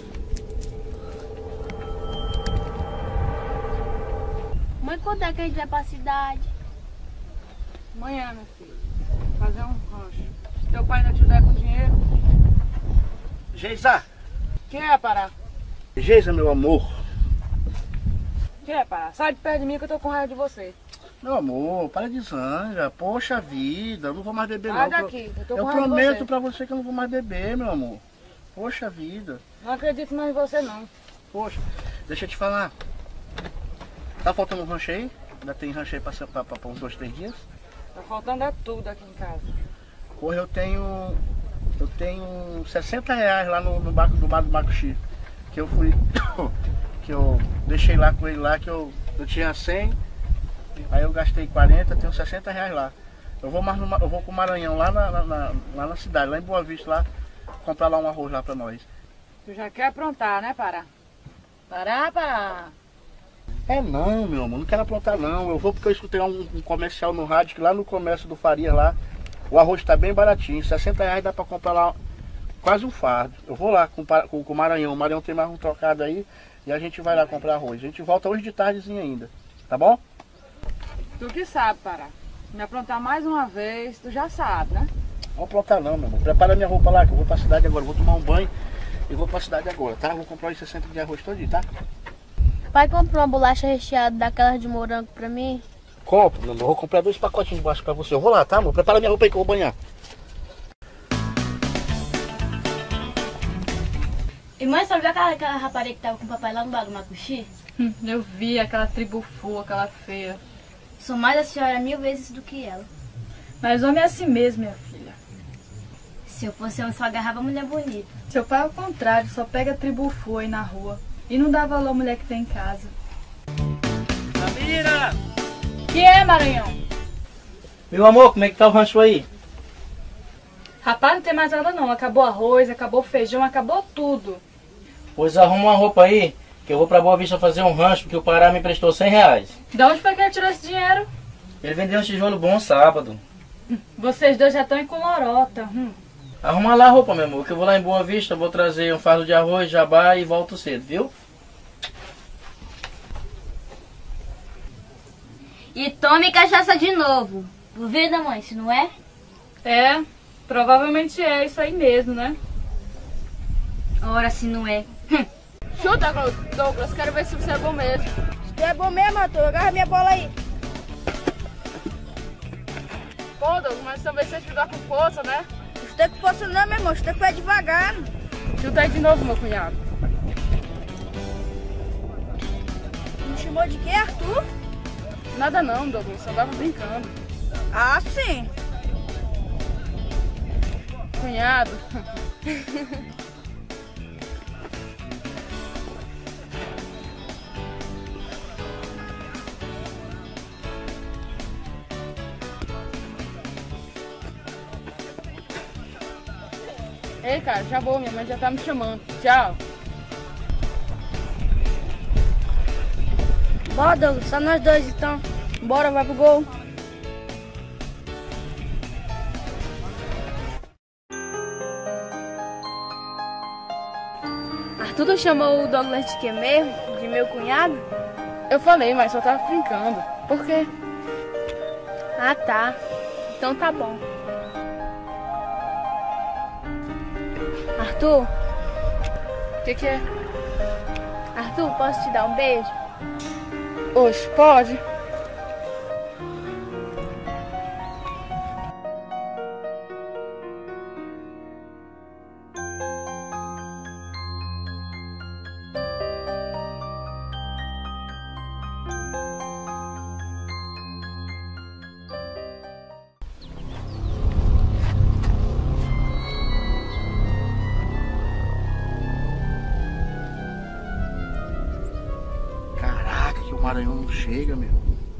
Speaker 5: Mãe, quando é que a gente vai pra cidade?
Speaker 8: Amanhã, meu filho. Fazer um rancho. Teu pai ainda te der com dinheiro?
Speaker 1: Geisa,
Speaker 8: Quem é, Pará?
Speaker 1: Geisa, meu amor.
Speaker 8: Quem é, Pará? Sai de perto de mim que eu tô com raiva de você.
Speaker 1: Meu amor, para de zanga. Poxa vida, eu não vou mais beber
Speaker 8: Sai
Speaker 1: não.
Speaker 8: daqui, eu tô
Speaker 1: Eu
Speaker 8: com raiva de
Speaker 1: prometo
Speaker 8: você.
Speaker 1: pra você que eu não vou mais beber, meu amor. Poxa vida.
Speaker 8: Não acredito mais em você, não.
Speaker 1: Poxa, deixa eu te falar. Tá faltando um rancho aí? Ainda tem rancho aí pra, pra, pra, pra uns dois, três dias?
Speaker 8: Tá faltando é tudo aqui em casa.
Speaker 1: Porra, eu tenho. Eu tenho sessenta reais lá no, no barco do bar do Macuxi. Que eu fui. Que eu deixei lá com ele lá, que eu, eu tinha cem. Aí eu gastei quarenta, tenho sessenta reais lá. Eu vou mais no, eu vou pro Maranhão, lá na, na, na, lá na cidade, lá em Boa Vista, lá, comprar lá um arroz lá pra nós.
Speaker 8: Tu já quer aprontar, né, Pará? Pará, Pará.
Speaker 1: É não, meu amor, não quero aprontar não. Eu vou porque eu escutei um, um comercial no rádio, que lá no comércio do Faria lá, o arroz tá bem baratinho, sessenta reais dá pra comprar lá quase um fardo. Eu vou lá com, com, com o Maranhão, o Maranhão tem mais um trocado aí, e a gente vai lá comprar arroz. A gente volta hoje de tardezinha ainda, tá bom?
Speaker 8: Tu que sabe, Pará. Me aprontar mais uma vez, tu já sabe, né?
Speaker 1: Não aprontar não, meu amor. Prepara minha roupa lá, que eu vou pra cidade agora. Vou tomar um banho e vou pra cidade agora, tá? Vou comprar os sessenta de arroz todinho, tá?
Speaker 5: Pai comprou uma bolacha recheada daquelas de morango pra mim.
Speaker 1: Compro, meu amor. Vou comprar dois pacotinhos de bolacha pra você. Eu vou lá, tá, amor? Prepara minha roupa aí que eu vou banhar.
Speaker 5: E mãe, só viu aquela, aquela rapariga que tava com o papai lá no bar do Macuxi?
Speaker 4: Hum, eu vi aquela tribo full, aquela feia.
Speaker 5: Sou mais a senhora mil vezes do que ela.
Speaker 4: Mas homem é assim mesmo, minha filha.
Speaker 5: Se eu fosse eu só agarrava mulher bonita.
Speaker 4: Seu pai é o contrário, só pega tribo full aí na rua. E não dá valor à mulher que tem em casa.
Speaker 2: Samira!
Speaker 4: Que é, Maranhão?
Speaker 2: Meu amor, como é que tá o rancho aí?
Speaker 4: Rapaz, não tem mais nada não. Acabou arroz, acabou feijão, acabou tudo.
Speaker 2: Pois arruma uma roupa aí, que eu vou pra Boa Vista fazer um rancho, porque o Pará me emprestou cem reais.
Speaker 4: De onde foi que ele tirou esse dinheiro?
Speaker 2: Ele vendeu um tijolo bom sábado.
Speaker 4: Vocês dois já estão em colorota. Hum.
Speaker 2: Arruma lá a roupa, meu amor, que eu vou lá em Boa Vista, vou trazer um fardo de arroz, jabá e volto cedo, viu?
Speaker 5: E tome cachaça de novo. Duvida, mãe, se não é?
Speaker 4: É, provavelmente é isso aí mesmo, né?
Speaker 5: Ora, se não é.
Speaker 3: Chuta, Douglas, quero ver se você é bom mesmo. Se tu é bom mesmo, Arthur, agarra minha bola aí.
Speaker 8: Pô, Douglas, mas também você jogar com força, né?
Speaker 3: Não tem com força não, meu irmão, você foi devagar.
Speaker 8: Chuta aí de novo, meu cunhado.
Speaker 3: Me chamou de quê, Arthur?
Speaker 8: Nada não, Douglas, só tava brincando.
Speaker 3: Ah, sim.
Speaker 8: Cunhado. Ei, cara, já vou, minha mãe já tá me chamando. Tchau.
Speaker 5: Bora, Douglas, só nós dois então. Bora, vai pro gol. Arthur não chamou o Douglas de quê mesmo? De meu cunhado?
Speaker 8: Eu falei, mas só tava brincando. Por quê?
Speaker 5: Ah, tá. Então tá bom. Arthur?
Speaker 8: O que que é?
Speaker 5: Arthur, posso te dar um beijo?
Speaker 8: Oxe, pode.
Speaker 1: O Maranhão não chega, meu.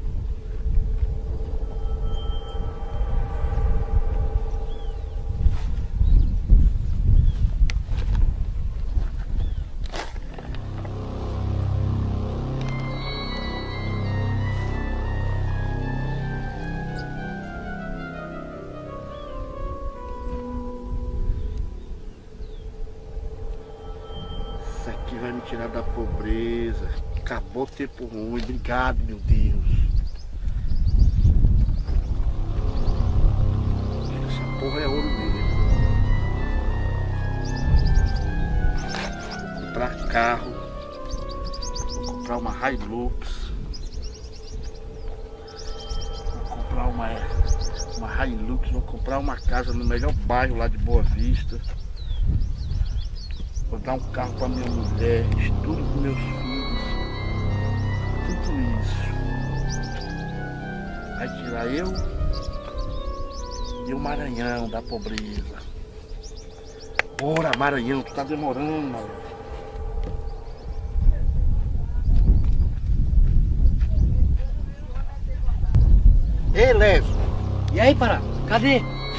Speaker 1: Isso aqui vai me tirar da pobreza. Acabou o tempo ruim, obrigado, meu Deus. Essa porra é ouro mesmo. Vou comprar carro, vou comprar uma Hilux, vou comprar uma, uma Hilux, vou comprar uma casa no melhor bairro lá de Boa Vista. Vou dar um carro para minha mulher, estudo com meus filhos. Tudo isso vai tirar eu e o Maranhão da pobreza. Bora, Maranhão, tu tá demorando, mano. Ei, Lécio.
Speaker 2: E aí, Pará? Cadê?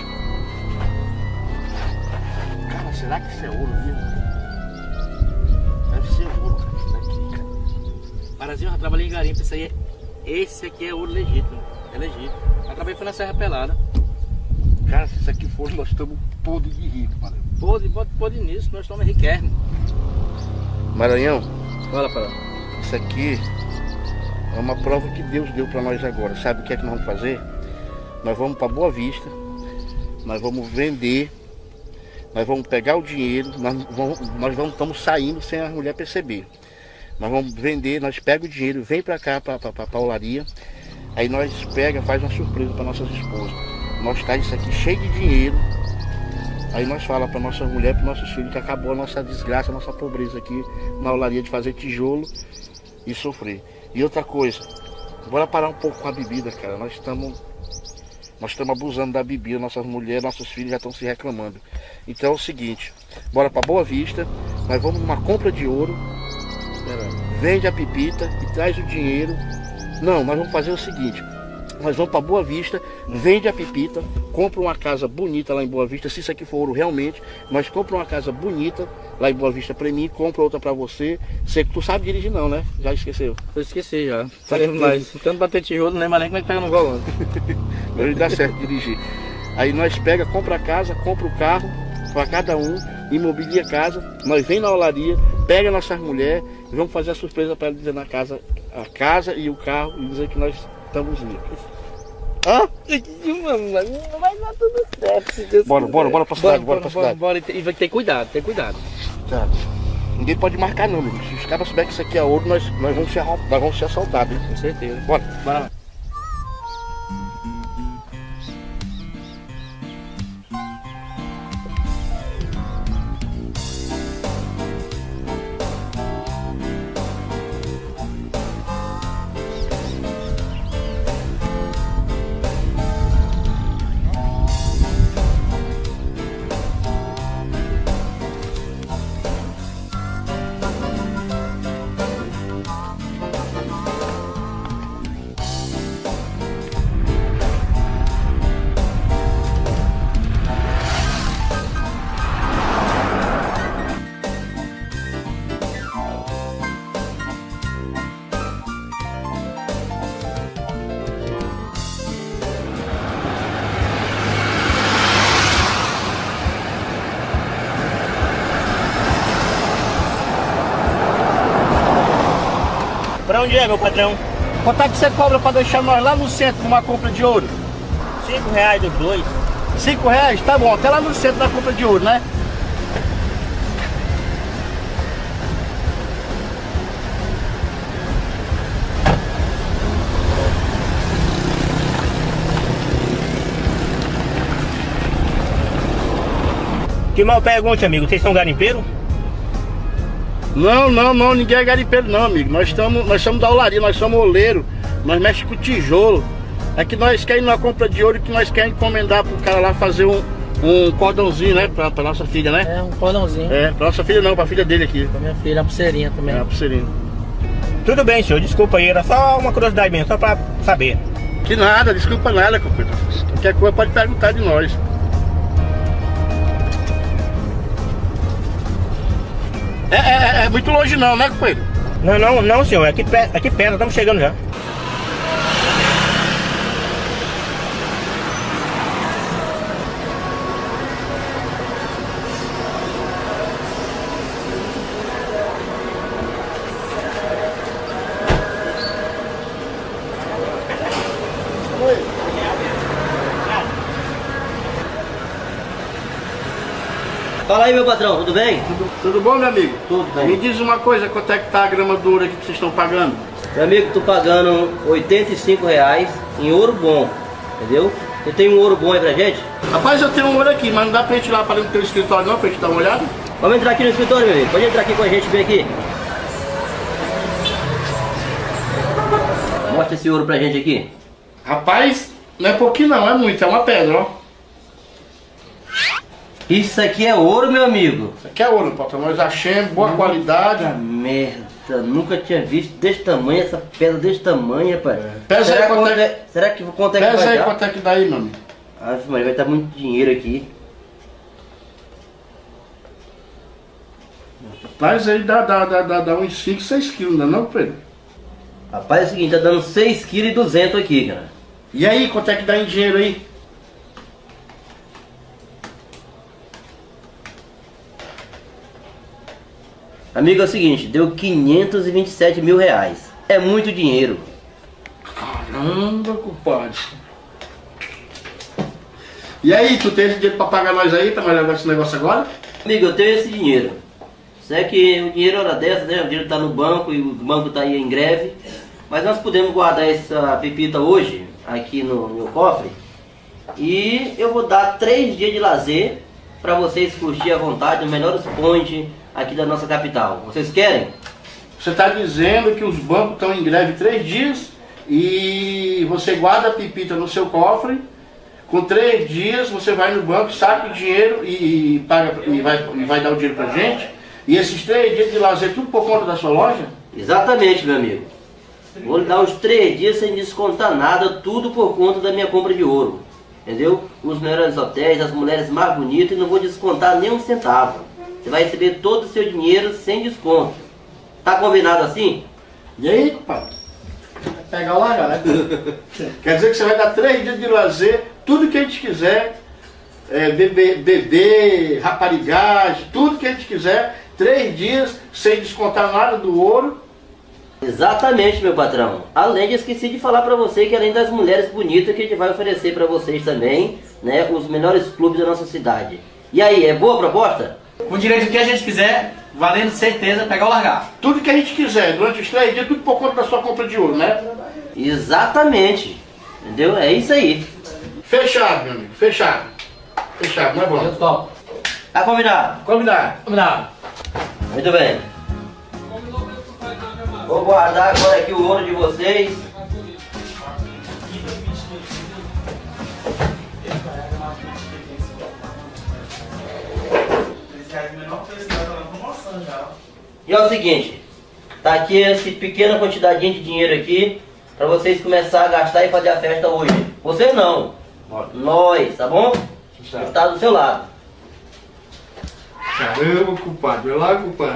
Speaker 1: Cara, será que isso é ouro mesmo? Deve ser ouro, cara, isso daqui, cara.
Speaker 2: Parazinho, eu já trabalhei em garimpo, isso aí é... Esse aqui é ouro legítimo, é legítimo. Eu trabalhei foi na Serra Pelada.
Speaker 1: Cara, se isso aqui for, nós estamos podres de rico, Maranhão.
Speaker 2: Pode, pode, pode nisso, nós estamos riquérrimos.
Speaker 1: Maranhão,
Speaker 2: Fala, Pará.
Speaker 1: isso aqui é uma prova que Deus deu para nós agora. Sabe o que é que nós vamos fazer? Nós vamos para Boa Vista, nós vamos vender, nós vamos pegar o dinheiro, nós vamos, nós vamos, estamos saindo sem a mulher perceber. Nós vamos vender, nós pegamos o dinheiro, vem para cá, para a olaria, aí nós pega, faz uma surpresa para nossas esposas. Nós tá isso aqui cheio de dinheiro, aí nós fala para nossa mulher, para nossos filhos que acabou a nossa desgraça, a nossa pobreza aqui na olaria de fazer tijolo e sofrer. E outra coisa, bora parar um pouco com a bebida, cara. Nós estamos nós estamos abusando da bebida, nossas mulheres, nossos filhos já estão se reclamando. Então é o seguinte, bora para Boa Vista, nós vamos numa compra de ouro, vende a pepita e traz o dinheiro. Não, nós vamos fazer o seguinte, nós vamos para Boa Vista, vende a pepita, compra uma casa bonita lá em Boa Vista. Se isso aqui for ouro realmente, nós compra uma casa bonita lá em Boa Vista para mim, compra outra para você. Você, tu sabe dirigir não, né? Já esqueceu?
Speaker 2: Eu esqueci já. Falei mais. Tanto bater tijolo, não lembro nem como é que pega no volante.
Speaker 1: Não dá certo dirigir. Aí nós pega, compra a casa, compra o carro para cada um, imobilia a casa, nós vem na olaria, pega nossas mulheres e vamos fazer a surpresa para ela dizer na casa, a casa e o carro e dizer que nós estamos ricos. Hã?
Speaker 2: Vai dar tudo certo, se Deus
Speaker 1: Bora,
Speaker 2: quiser.
Speaker 1: bora, bora pra cidade, bora,
Speaker 2: bora,
Speaker 1: pra
Speaker 2: bora,
Speaker 1: cidade.
Speaker 2: bora, e vai ter cuidado, tem cuidado.
Speaker 1: Tá. Ninguém pode marcar não, meu. Se os caras souberem que isso aqui é ouro, nós, nós, vamos, ser, nós vamos ser assaltados, hein?
Speaker 2: Com certeza.
Speaker 1: Bora.
Speaker 2: Bora lá. onde é, meu patrão?
Speaker 1: Quanto é que você cobra pra deixar nós lá no centro numa compra de ouro?
Speaker 2: Cinco reais dos dois.
Speaker 1: Cinco reais? Tá bom, até lá no centro da compra de ouro, né?
Speaker 2: Que mal pergunte, amigo, vocês são garimpeiros?
Speaker 1: Não, não, não, ninguém é garimpeiro não, amigo. Nós estamos nós somos da olaria, nós somos oleiro, nós mexemos com tijolo. É que nós queremos na compra de ouro que nós queremos encomendar pro cara lá fazer um, um cordãozinho, né? Pra, pra nossa filha, né?
Speaker 9: É, um cordãozinho.
Speaker 1: É, pra nossa filha não, pra filha dele aqui.
Speaker 9: Pra minha filha, a pulseirinha também.
Speaker 1: É, a pulseirinha.
Speaker 2: Tudo bem, senhor, desculpa aí, era só uma curiosidade mesmo, só pra saber.
Speaker 1: Que nada, desculpa nada, companheiro. Qualquer coisa pode perguntar de nós. É, é, é muito longe não, né, companheiro?
Speaker 2: Não, não, não, senhor, é aqui perto, aqui perto, estamos chegando já.
Speaker 10: Fala aí, meu patrão, tudo bem?
Speaker 1: Tudo, tudo bom, meu amigo?
Speaker 10: Tudo bem.
Speaker 1: Me diz uma coisa, quanto é que tá a grama do ouro aqui que vocês estão pagando?
Speaker 10: Meu amigo, tô pagando oitenta e cinco reais em ouro bom, entendeu? Você tem um ouro bom aí pra gente?
Speaker 1: Rapaz, eu tenho um ouro aqui, mas não dá pra gente ir lá para dentro do teu escritório não, pra gente dar uma olhada?
Speaker 10: Vamos entrar aqui no escritório, meu amigo. Pode entrar aqui com a gente, vem aqui. Mostra esse ouro pra gente aqui.
Speaker 1: Rapaz, não é pouquinho não, é muito, é uma pedra, ó.
Speaker 10: Isso aqui é ouro, meu amigo.
Speaker 1: Isso aqui é ouro, patrão. Nós achamos, boa Puta qualidade.
Speaker 10: Merda, nunca tinha visto desse tamanho, essa pedra desse tamanho, rapaz.
Speaker 1: É. Pesa
Speaker 10: será
Speaker 1: aí quanto é...
Speaker 10: é... Será que quanto é que
Speaker 1: Pesa
Speaker 10: vai
Speaker 1: aí
Speaker 10: dar?
Speaker 1: quanto é que dá aí, meu amigo.
Speaker 10: Ah, mas vai estar muito dinheiro aqui.
Speaker 1: Rapaz, aí dá, dá, dá, dá, dá uns cinco, seis quilos, não é não, Pedro?
Speaker 10: Rapaz, é o seguinte, tá dando seis quilos e duzentos aqui, cara.
Speaker 1: E aí, quanto é que dá em dinheiro aí?
Speaker 10: Amigo, é o seguinte, deu quinhentos e vinte e sete mil reais. É muito dinheiro.
Speaker 1: Caramba, compadre. E aí, tu tem esse dinheiro pra pagar nós aí, pra nós levar esse negócio agora?
Speaker 10: Amigo, eu tenho esse dinheiro. Isso é que o dinheiro hora dessa, né? O dinheiro tá no banco e o banco tá aí em greve. Mas nós podemos guardar essa pepita hoje, aqui no meu cofre. E eu vou dar três dias de lazer pra vocês curtir à vontade, os melhores pontos aqui da nossa capital. Vocês querem?
Speaker 1: Você está dizendo que os bancos estão em greve três dias e você guarda a pepita no seu cofre. Com três dias você vai no banco, saca o dinheiro e, e, paga, e, vai, e vai dar o dinheiro pra gente. E esses três dias de lazer tudo por conta da sua loja?
Speaker 10: Exatamente, meu amigo. Vou lhe dar os três dias sem descontar nada, tudo por conta da minha compra de ouro. Entendeu? Os melhores hotéis, as mulheres mais bonitas, e não vou descontar nem um centavo. Você vai receber todo o seu dinheiro sem desconto. Tá combinado assim?
Speaker 1: E aí, compadre? Vai pegar o lagar, né? Quer dizer que você vai dar três dias de lazer, tudo que a gente quiser, é, bebê, bebê, raparigagem, tudo que a gente quiser, três dias sem descontar nada do ouro.
Speaker 10: Exatamente, meu patrão. Além de esqueci de falar pra você que além das mulheres bonitas que a gente vai oferecer pra vocês também, né, os melhores clubes da nossa cidade. E aí, é boa a proposta?
Speaker 2: Com direito que a gente quiser, valendo certeza, pegar ou largar.
Speaker 1: Tudo que a gente quiser, durante os três dias, tudo por conta da sua compra de ouro, né?
Speaker 10: Exatamente. Entendeu? É isso aí.
Speaker 1: Fechado, meu amigo, fechado. Fechado, não é bom?
Speaker 2: Eu topo.
Speaker 10: Tá combinado?
Speaker 1: Combinado.
Speaker 2: Combinado.
Speaker 10: Muito bem. Vou guardar agora aqui o ouro de vocês. E é o seguinte, tá aqui essa pequena quantidade de dinheiro aqui pra vocês começar a gastar e fazer a festa hoje. Você não, nós, tá bom? Está do seu lado.
Speaker 1: Caramba, compadre, vai lá, compadre.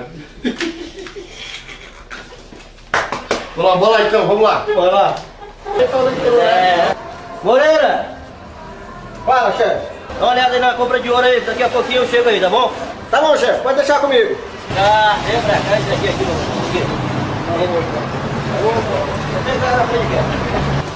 Speaker 1: Vamos lá, vamos lá então, vamos lá.
Speaker 10: Vai lá. É. Moreira!
Speaker 9: Fala, chefe.
Speaker 10: Dá uma olhada aí na compra de ouro aí, daqui a pouquinho eu chego aí, tá bom?
Speaker 9: Tá bom, chefe, pode deixar comigo.
Speaker 10: Tá, vem pra cá, esse aqui, aqui, aqui. Vem cá na frente, cara.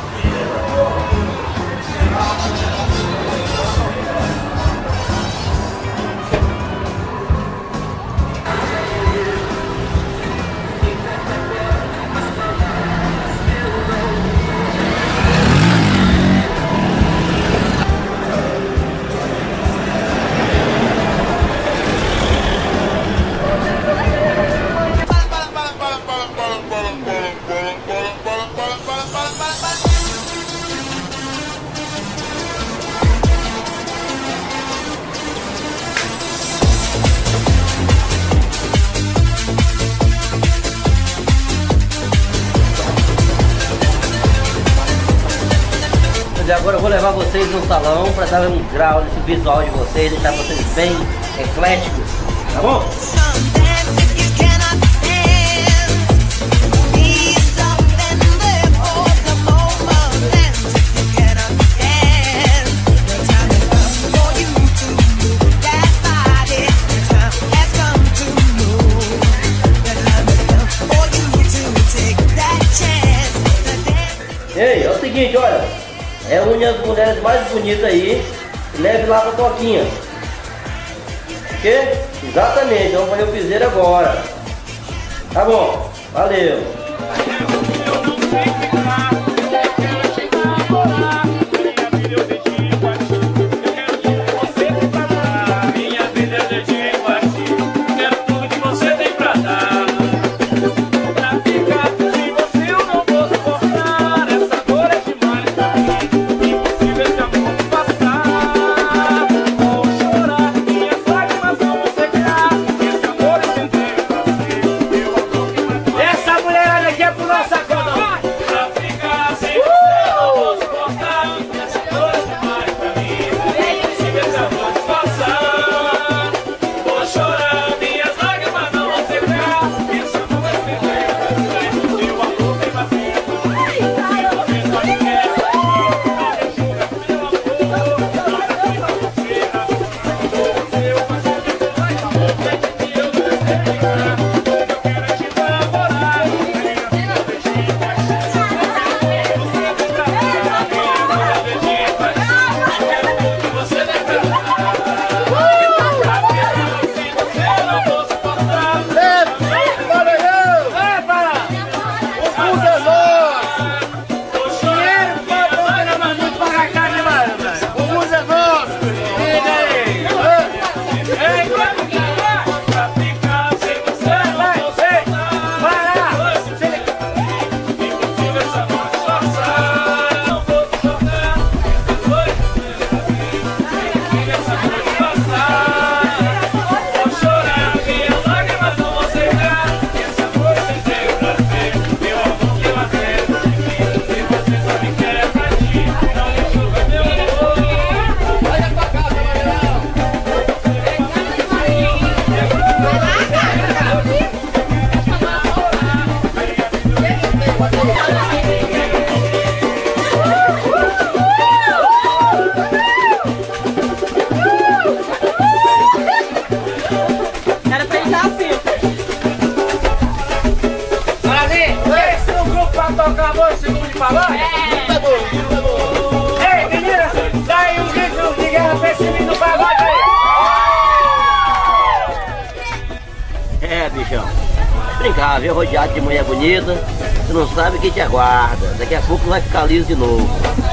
Speaker 10: Agora eu vou levar vocês no salão para dar um grau nesse visual de vocês, deixar vocês bem ecléticos, tá bom? Ei, é o seguinte, olha. É uma das mulheres mais bonitas aí, leve lá pra Toquinha. Ok? Exatamente, vamos fazer o piseiro agora. Tá bom, valeu. Brincar, viu? Rodeado de mulher bonita, você não sabe o que te aguarda. Daqui a pouco vai ficar liso de novo.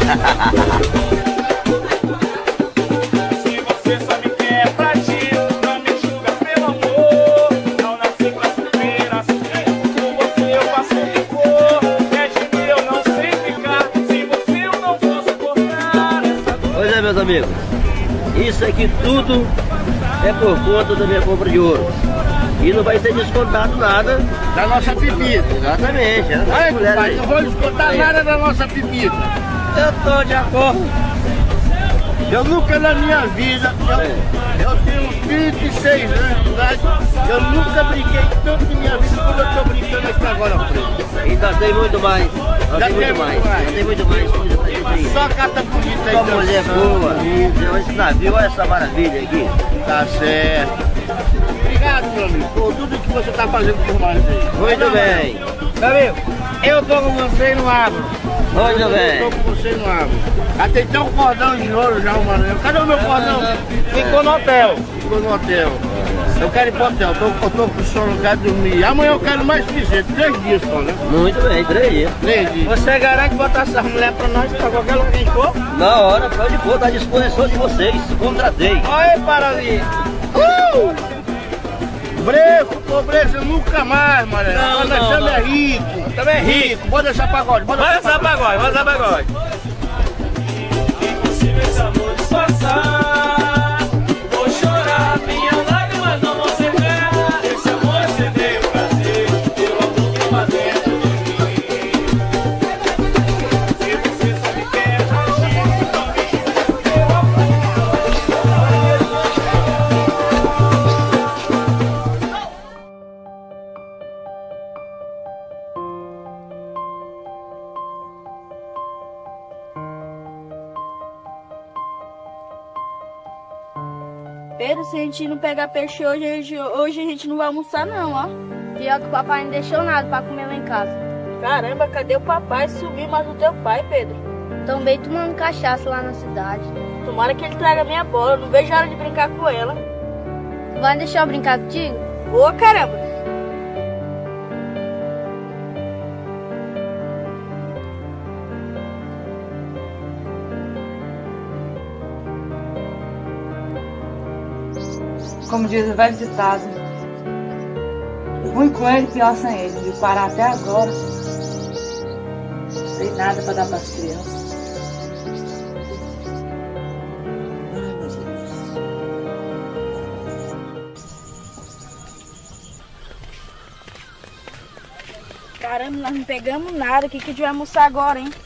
Speaker 11: Se você só me quer pra ti, não me julga pelo amor. Não nasci pra sofrer assim. Com você eu faço o que for. É de mim eu não sei ficar. Se você eu não for suportar essa dor.
Speaker 10: Pois é, meus amigos, isso aqui tudo é por conta da minha compra de ouro. E não vai ser descontado nada
Speaker 1: da nossa pepita.
Speaker 10: Exatamente.
Speaker 1: Ai, pai, não vou descontar aí nada da nossa pepita.
Speaker 10: Eu tô de acordo.
Speaker 1: Eu nunca na minha vida, eu, eu tenho vinte e seis anos de idade, eu nunca brinquei tanto na minha vida como eu tô brincando aqui agora, Preto.
Speaker 10: Ainda tem muito mais. Ainda tem muito mais. Ainda tem muito mais coisa pra gente.
Speaker 1: Só cata bonita aí.
Speaker 10: Só mulher boa. Esse navio, olha essa maravilha aqui.
Speaker 1: Tá certo. Obrigado, meu amigo, por tudo que você tá fazendo por nós aí.
Speaker 10: Muito bem.
Speaker 1: Meu amigo, Eu tô com você e não abro.
Speaker 10: Hoje,
Speaker 1: eu
Speaker 10: velho.
Speaker 1: tô com você e não abro. Já tem até um cordão de ouro já, mano. Cadê o meu cordão? Ficou no hotel. Ficou no hotel. Eu quero ir pro hotel, eu tô, eu tô com sono, eu quero dormir. Amanhã eu quero mais que jeito, três dias só, né?
Speaker 10: Muito bem, três dias.
Speaker 1: Três dias. Você garante botar essa mulher pra nós, pra qualquer lugar que a gente for?
Speaker 10: Na hora, pode pôr, tá à disposição de vocês. Contratei.
Speaker 1: Olha aí, Paralim. Uh! Breco, pobreza nunca mais, mano.
Speaker 2: Não,
Speaker 1: Nós
Speaker 2: não,
Speaker 1: estamos
Speaker 2: não.
Speaker 1: é rico.
Speaker 2: Também é rico.
Speaker 1: rico. Bota deixar pagode, bota
Speaker 2: Bora dançar pagode, bora dançar pagode.
Speaker 11: Impossível esse amor disfarçar. Vou chorar, minha lágrima não vão secar. Esse amor acendeu o prazer, pelo amor que vai dentro de mim. Se você só me quer agir, não me julgue teu amor.
Speaker 3: Pedro, se a gente não pegar peixe hoje, a gente, hoje a gente não vai almoçar não, ó.
Speaker 5: Pior que o papai não deixou nada pra comer lá em casa.
Speaker 3: Caramba, cadê o papai? Sumiu mais o teu pai, Pedro.
Speaker 5: Também tomando cachaça lá na cidade.
Speaker 3: Tomara que ele traga minha bola, não vejo a hora de brincar com ela.
Speaker 5: Vai deixar eu brincar contigo?
Speaker 3: Ô, caramba!
Speaker 8: Como diz o velho ditado, ruim com ele, pior sem ele. E o Pará até agora não tem nada para dar para as crianças. Ai, meu Deus.
Speaker 3: Caramba, nós não pegamos nada. O que, que a gente vai almoçar agora, hein?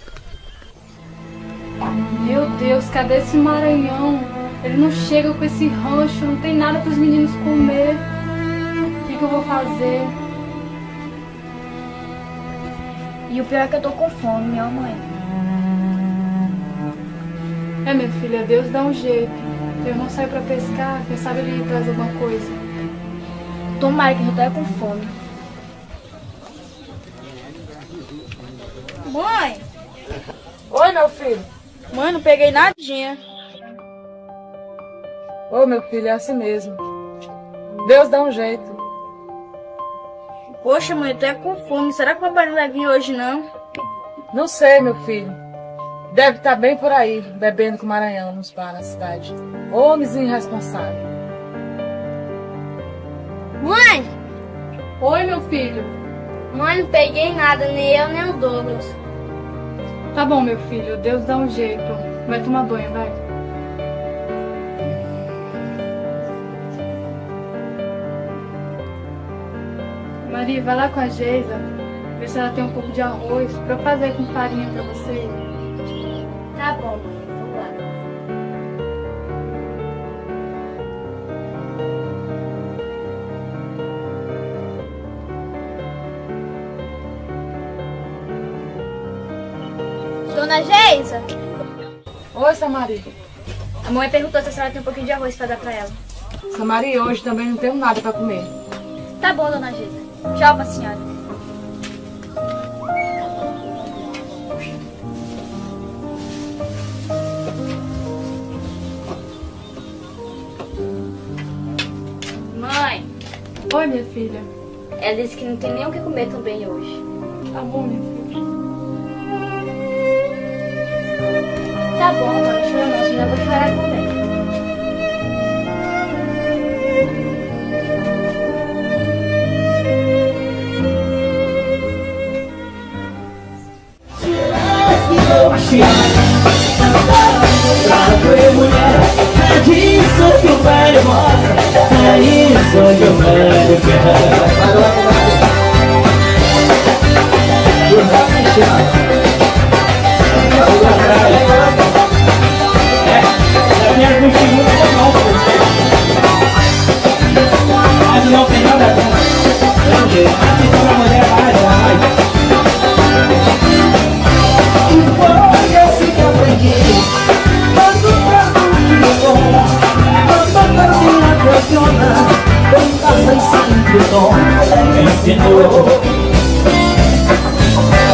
Speaker 4: Meu Deus, cadê esse Maranhão? Ele não chega com esse rancho, não tem nada para os meninos comer. O que, que eu vou fazer?
Speaker 5: E o pior é que eu tô com fome, minha mãe.
Speaker 4: É, minha filha, Deus dá um jeito. Teu irmão saiu para pescar, quem sabe ele traz alguma coisa.
Speaker 5: Tomara que eu tô com fome.
Speaker 3: Mãe!
Speaker 8: Oi, meu filho.
Speaker 3: Mãe, não peguei nadinha.
Speaker 8: Ô, meu filho, é assim mesmo. Deus dá um jeito.
Speaker 3: Poxa, mãe, eu tô com fome. Será que o papai não vai vir hoje, não?
Speaker 8: Não sei, meu filho. Deve estar bem por aí, bebendo com o Maranhão nos bar na cidade. Homens irresponsáveis.
Speaker 5: Mãe!
Speaker 4: Oi, meu filho.
Speaker 5: Mãe, não peguei nada, nem eu, nem o Douglas.
Speaker 4: Tá bom, meu filho, Deus dá um jeito. Vai tomar banho, vai. Maria, vai lá com a Geisa, ver se ela tem um pouco de arroz pra eu fazer com farinha pra você.
Speaker 5: Tá bom, mãe. Vamos lá. Dona Geisa?
Speaker 8: Oi, Samaria.
Speaker 5: A mãe perguntou se a senhora tem um pouquinho de arroz pra dar pra ela.
Speaker 8: Samaria, hoje também não tenho nada pra comer.
Speaker 5: Tá bom, dona Geisa. Tchau pra senhora. Mãe.
Speaker 4: Oi, minha filha.
Speaker 5: Ela disse que não tem nem o que comer também hoje.
Speaker 4: Tá bom, minha filha.
Speaker 5: Tá bom, mãe. Chora não, senão eu vou chorar também.
Speaker 7: Pra mulher, é disso que o velho gosta, é isso que o velho quer. Mas não tem nada a ver. Aqui só pra mulher vai, vai. Foi assim que aprendi. Quando pra mim é bom, quando pra mim apaixona, com casa e sempre tom, ensinou.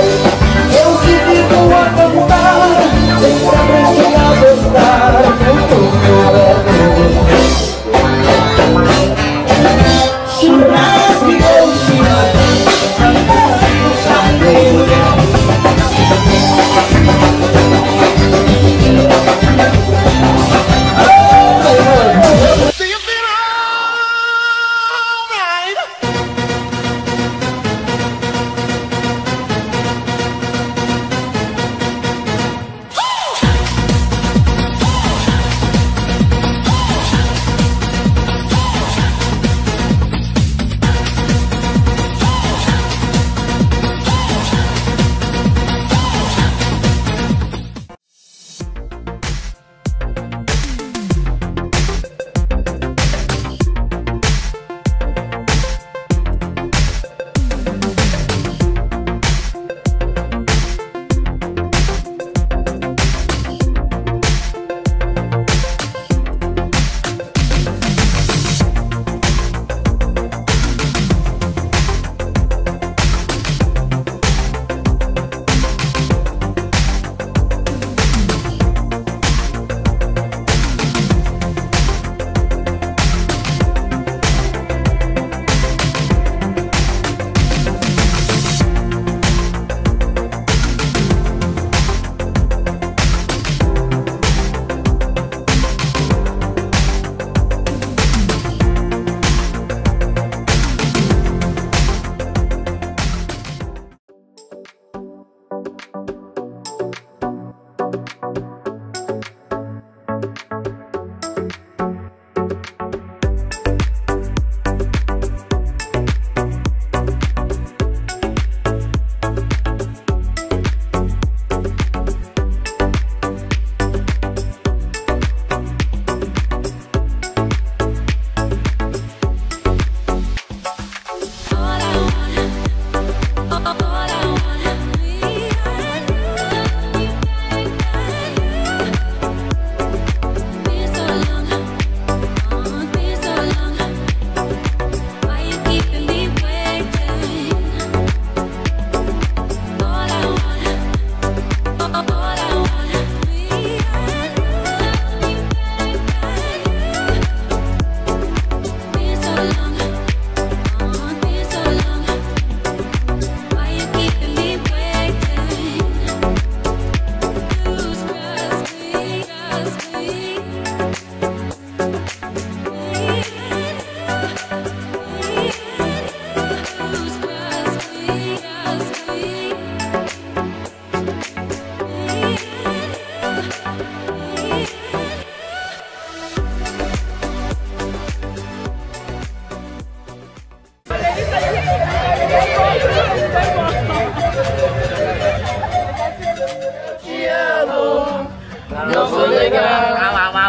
Speaker 2: Te amo, não sou legal.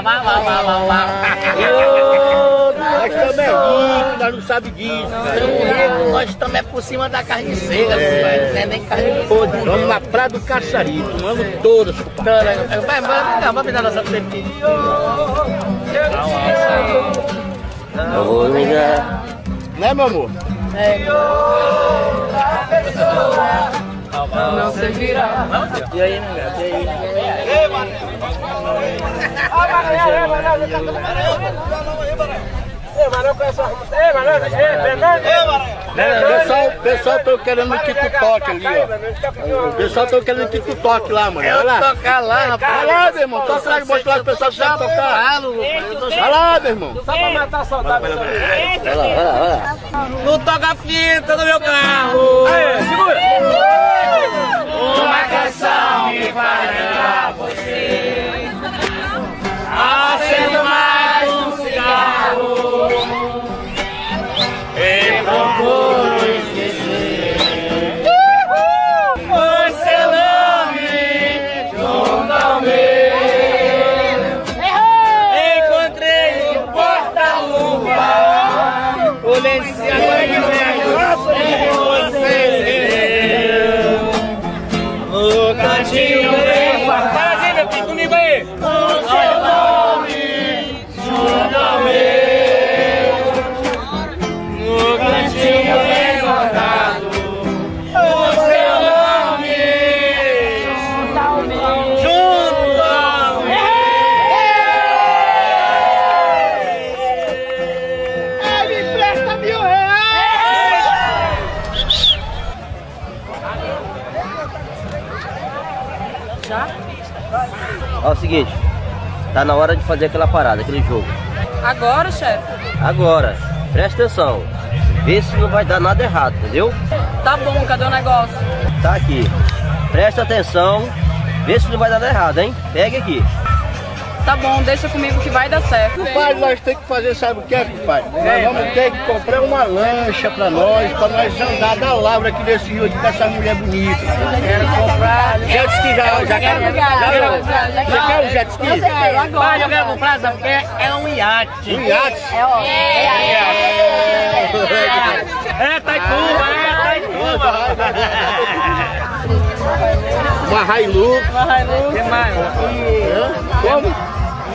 Speaker 2: Nós estamos é ricos, nós não sabemos disso. Nós estamos é por cima da carne seca, é. Não é nem carne podre. Vamos na Praia do Caçari, tomamos todas. Vai, vai, vamos me dar nossa bebida.
Speaker 10: Eu vou ligar.
Speaker 2: Né, meu amor?
Speaker 8: É. Não sei virar.
Speaker 2: E aí, meu gato? E aí? Ei, mano! Pessoal, pessoal tô querendo que tu toque ali, ó. Pessoal tô querendo que tu toque lá, mano.
Speaker 10: Eu tocar lá, rapaz.
Speaker 2: Vai lá, meu irmão. Toca lá e mostra lá pro pessoal que sabe tocar. Vai lá, meu irmão.
Speaker 8: Só pra matar a saudade.
Speaker 10: Vai lá, vai lá, vai lá.
Speaker 2: Não toca a fita do meu carro. Aí, segura. Uma canção me faz lembrar você. Acendo mais um cigarro e procuro esquecer. Você não me junto ao meu. Encontrei no porta-luva o lençador de minha você no cantinho do quarto. Fala, meu filho, comigo aí. O seu nome junto ao meu, no cantinho bem guardado. O seu nome junto ao meu, junto ao meu. Ai, me presta mil reais.
Speaker 8: Já?
Speaker 10: Ó, é o seguinte, tá na hora de fazer aquela parada, aquele jogo.
Speaker 8: Agora, chefe?
Speaker 10: Agora, presta atenção, vê se não vai dar nada errado, entendeu?
Speaker 8: Tá bom, cadê o negócio?
Speaker 10: Tá aqui, presta atenção, vê se não vai dar nada errado, hein? Pega aqui.
Speaker 8: Tá bom, deixa comigo que vai dar certo.
Speaker 2: Compadre, nós temos que fazer, sabe o que é, compadre? Nós vamos ter que comprar uma lancha pra nós, pra nós andar da lavra aqui desse rio aqui com essa mulher bonita. Quero comprar jet ski, já, já, já quero, já, já, já quero jet ski.
Speaker 5: Agora.
Speaker 2: Eu quero comprar, sabe o que é? É um iate. Um iate?
Speaker 5: É, ó.
Speaker 2: É, tá em Cuba, é, tá em Cuba. Uma Hilux.
Speaker 8: Uma Hilux.
Speaker 2: Que mais? Como?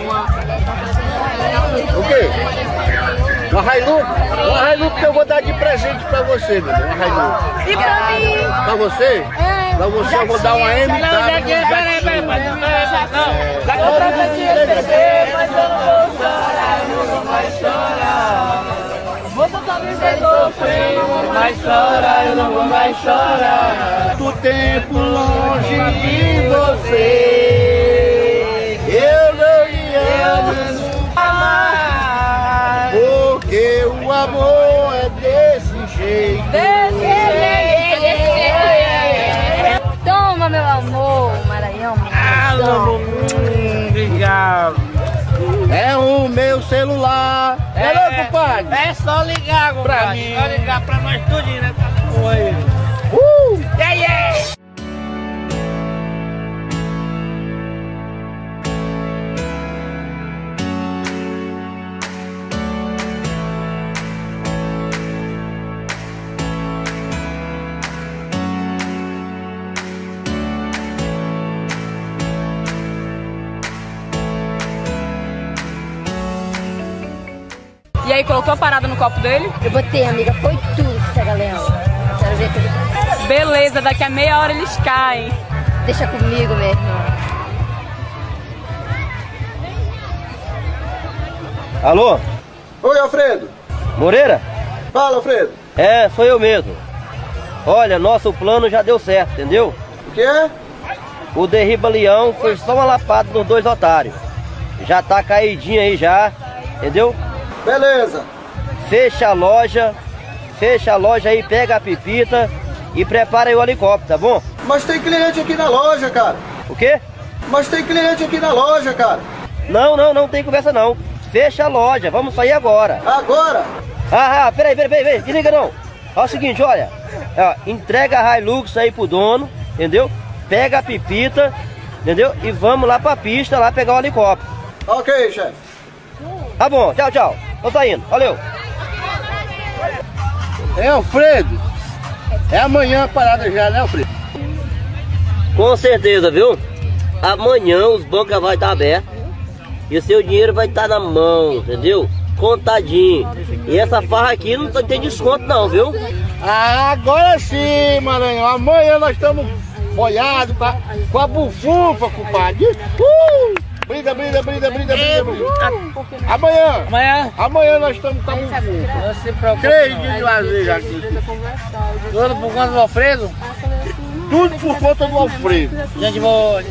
Speaker 2: O quê? Uma Hilux? Uma Hilux que eu vou dar de presente pra você, meu irmão. Uma Hilux.
Speaker 5: E pra mim?
Speaker 2: Pra você?
Speaker 5: É.
Speaker 2: Pra você eu vou dar uma M W.
Speaker 5: Não, já que é, peraí, peraí, não. Já que eu tava te receber, mas eu não vou chorar, eu não vou mais chorar. Você tá me sofrendo, eu não vou mais chorar, eu não vou mais chorar.
Speaker 2: Do tempo longe de você, eu não lhe amo mais, porque o amor é desse jeito.
Speaker 5: Desse jeito. Toma, meu amor, Maranhão.
Speaker 2: Ah, meu amor, hum, obrigado. É o meu celular. É, é louco, compadre?
Speaker 6: É só ligar, compadre.
Speaker 2: Pra mim.
Speaker 6: Só ligar pra nós tudinho, né?
Speaker 2: Oi. Uh!
Speaker 6: Yeah, yeah.
Speaker 8: E aí, colocou a parada no copo dele?
Speaker 5: Eu botei, amiga, foi tudo, essa galera. Quero ver tudo.
Speaker 8: Beleza, daqui a meia hora eles caem.
Speaker 5: Deixa comigo, meu irmão.
Speaker 10: Alô?
Speaker 9: Oi, Alfredo.
Speaker 10: Moreira?
Speaker 9: Fala, Alfredo.
Speaker 10: É, sou eu mesmo. Olha, nosso plano já deu certo, entendeu?
Speaker 9: O quê?
Speaker 10: O Derriba Leão foi só uma lapada nos dois otários. Já tá caidinho aí já, entendeu?
Speaker 9: Beleza.
Speaker 10: Fecha a loja, fecha a loja aí, pega a pepita e prepara aí o helicóptero, tá bom?
Speaker 9: Mas tem cliente aqui na loja, cara.
Speaker 10: O quê?
Speaker 9: Mas tem cliente aqui na loja, cara.
Speaker 10: Não, não, não tem conversa não. Fecha a loja, vamos sair agora.
Speaker 9: Agora?
Speaker 10: Ah, ah, peraí, peraí, peraí, peraí, desliga não. Olha o seguinte, olha, ó, entrega a Hilux aí pro dono, entendeu? Pega a pepita, entendeu? E vamos lá pra pista, lá pegar o helicóptero.
Speaker 9: Ok, chefe.
Speaker 10: Tá bom, tchau, tchau. Tô saindo, valeu.
Speaker 1: É, Alfredo. É amanhã a parada já, né, Alfredo?
Speaker 10: Com certeza, viu? Amanhã os bancos já vai estar abertos e o seu dinheiro vai estar na mão, entendeu? Contadinho. E essa farra aqui não tem desconto não, viu?
Speaker 1: Ah, agora sim, Maranhão. Amanhã nós estamos boiados com a, com a bufunfa, compadre. Uh! Brinda, brinda, brinda, brinda, brinda, brinda. Amanhã.
Speaker 2: Amanhã.
Speaker 1: Amanhã nós estamos com a bufunfa.
Speaker 2: Não se preocupe.
Speaker 1: Três dias de lazer já aqui.
Speaker 2: Tudo por conta do Alfredo?
Speaker 1: Tudo por conta do Alfredo.
Speaker 2: Gente boa.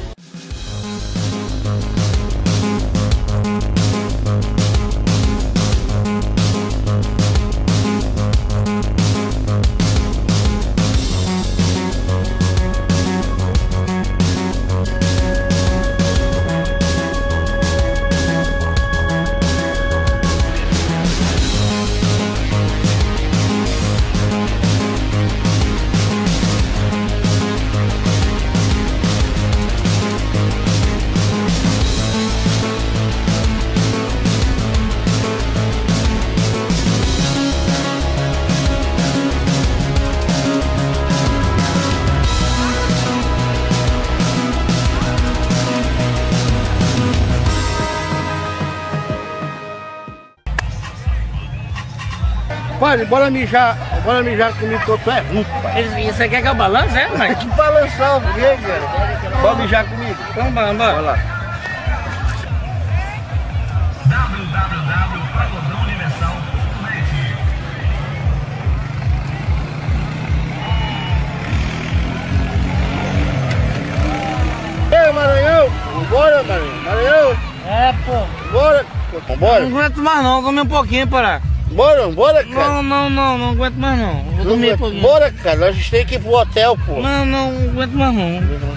Speaker 1: Padre, bora mijar, bora mijar comigo que eu tô é ruim.
Speaker 2: Você quer que eu balance, é, mãe?
Speaker 1: Que balançar o quê, cara? Bora mijar comigo?
Speaker 2: Então bora, bora.
Speaker 1: Bora lá.
Speaker 12: w w w ponto pagodão universal ponto net.
Speaker 1: Ei, Maranhão! Bora, Maranhão! Maranhão!
Speaker 2: É, pô.
Speaker 1: Bora! Vambora!
Speaker 2: Não aguento mais não, comi um pouquinho, para.
Speaker 1: Bora, bora, cara!
Speaker 2: Não, não, não, não aguento mais não. Vou dormir um pouquinho.
Speaker 1: Bora, cara, nós temos que ir pro hotel, pô.
Speaker 2: Não, não, não aguento mais não.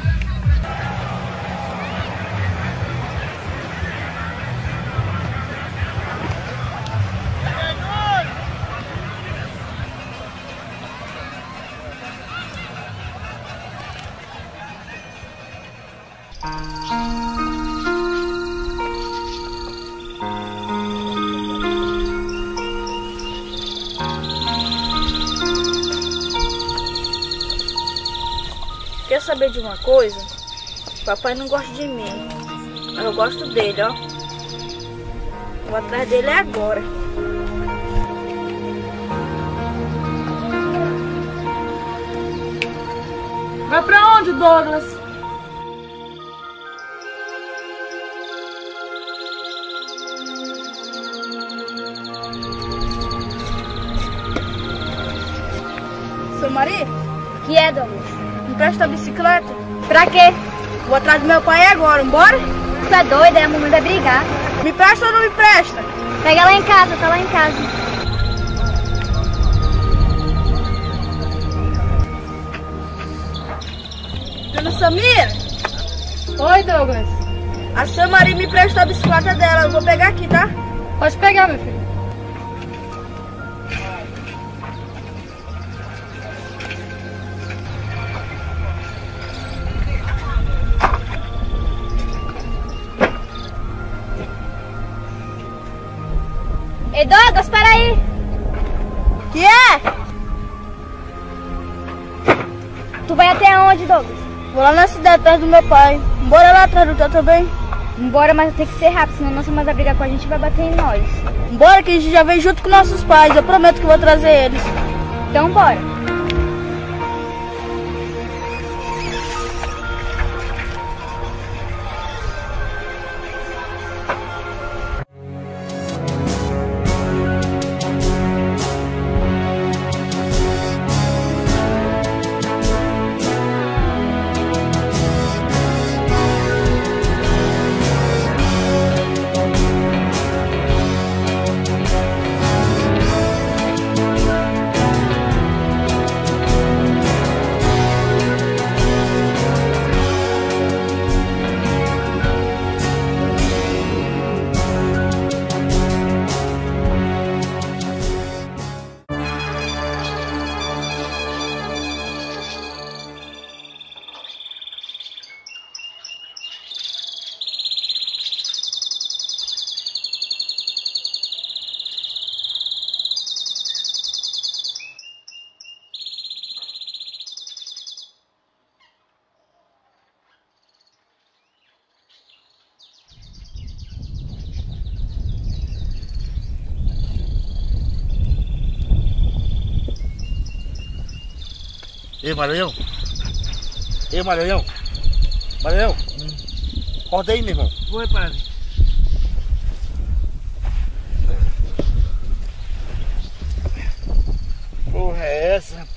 Speaker 3: Quer saber de uma coisa? Papai não gosta de mim, mas eu gosto dele, ó. Vou atrás dele agora.
Speaker 8: Vai pra onde, Douglas?
Speaker 3: Seu marido?
Speaker 13: Que é, Douglas?
Speaker 3: Me empresta a bicicleta?
Speaker 13: Pra quê?
Speaker 3: Vou atrás do meu pai agora, bora?
Speaker 13: Tu é doida, a mamãe vai brigar.
Speaker 3: Me presta ou não me presta?
Speaker 13: Pega lá em casa, tá lá em casa.
Speaker 3: Dona Samira?
Speaker 4: Oi, Douglas.
Speaker 3: A Sua Maria me prestou a bicicleta dela, eu vou pegar aqui, tá?
Speaker 4: Pode pegar, meu filho.
Speaker 13: Ei, Douglas, para aí!
Speaker 3: Que é?
Speaker 13: Tu vai até onde, Douglas?
Speaker 3: Vou lá na cidade, perto do meu pai. Bora lá atrás do teu também?
Speaker 13: Bora, mas tem que ser rápido, senão nossa mãe vai brigar com a gente e vai bater em nós.
Speaker 3: Bora que a gente já vem junto com nossos pais, eu prometo que vou trazer eles.
Speaker 13: Então bora.
Speaker 1: Ei, Maranhão. Ei, Maranhão. Maranhão. Hum. Acorda aí, meu irmão.
Speaker 2: Oi, pai.
Speaker 1: Porra é essa?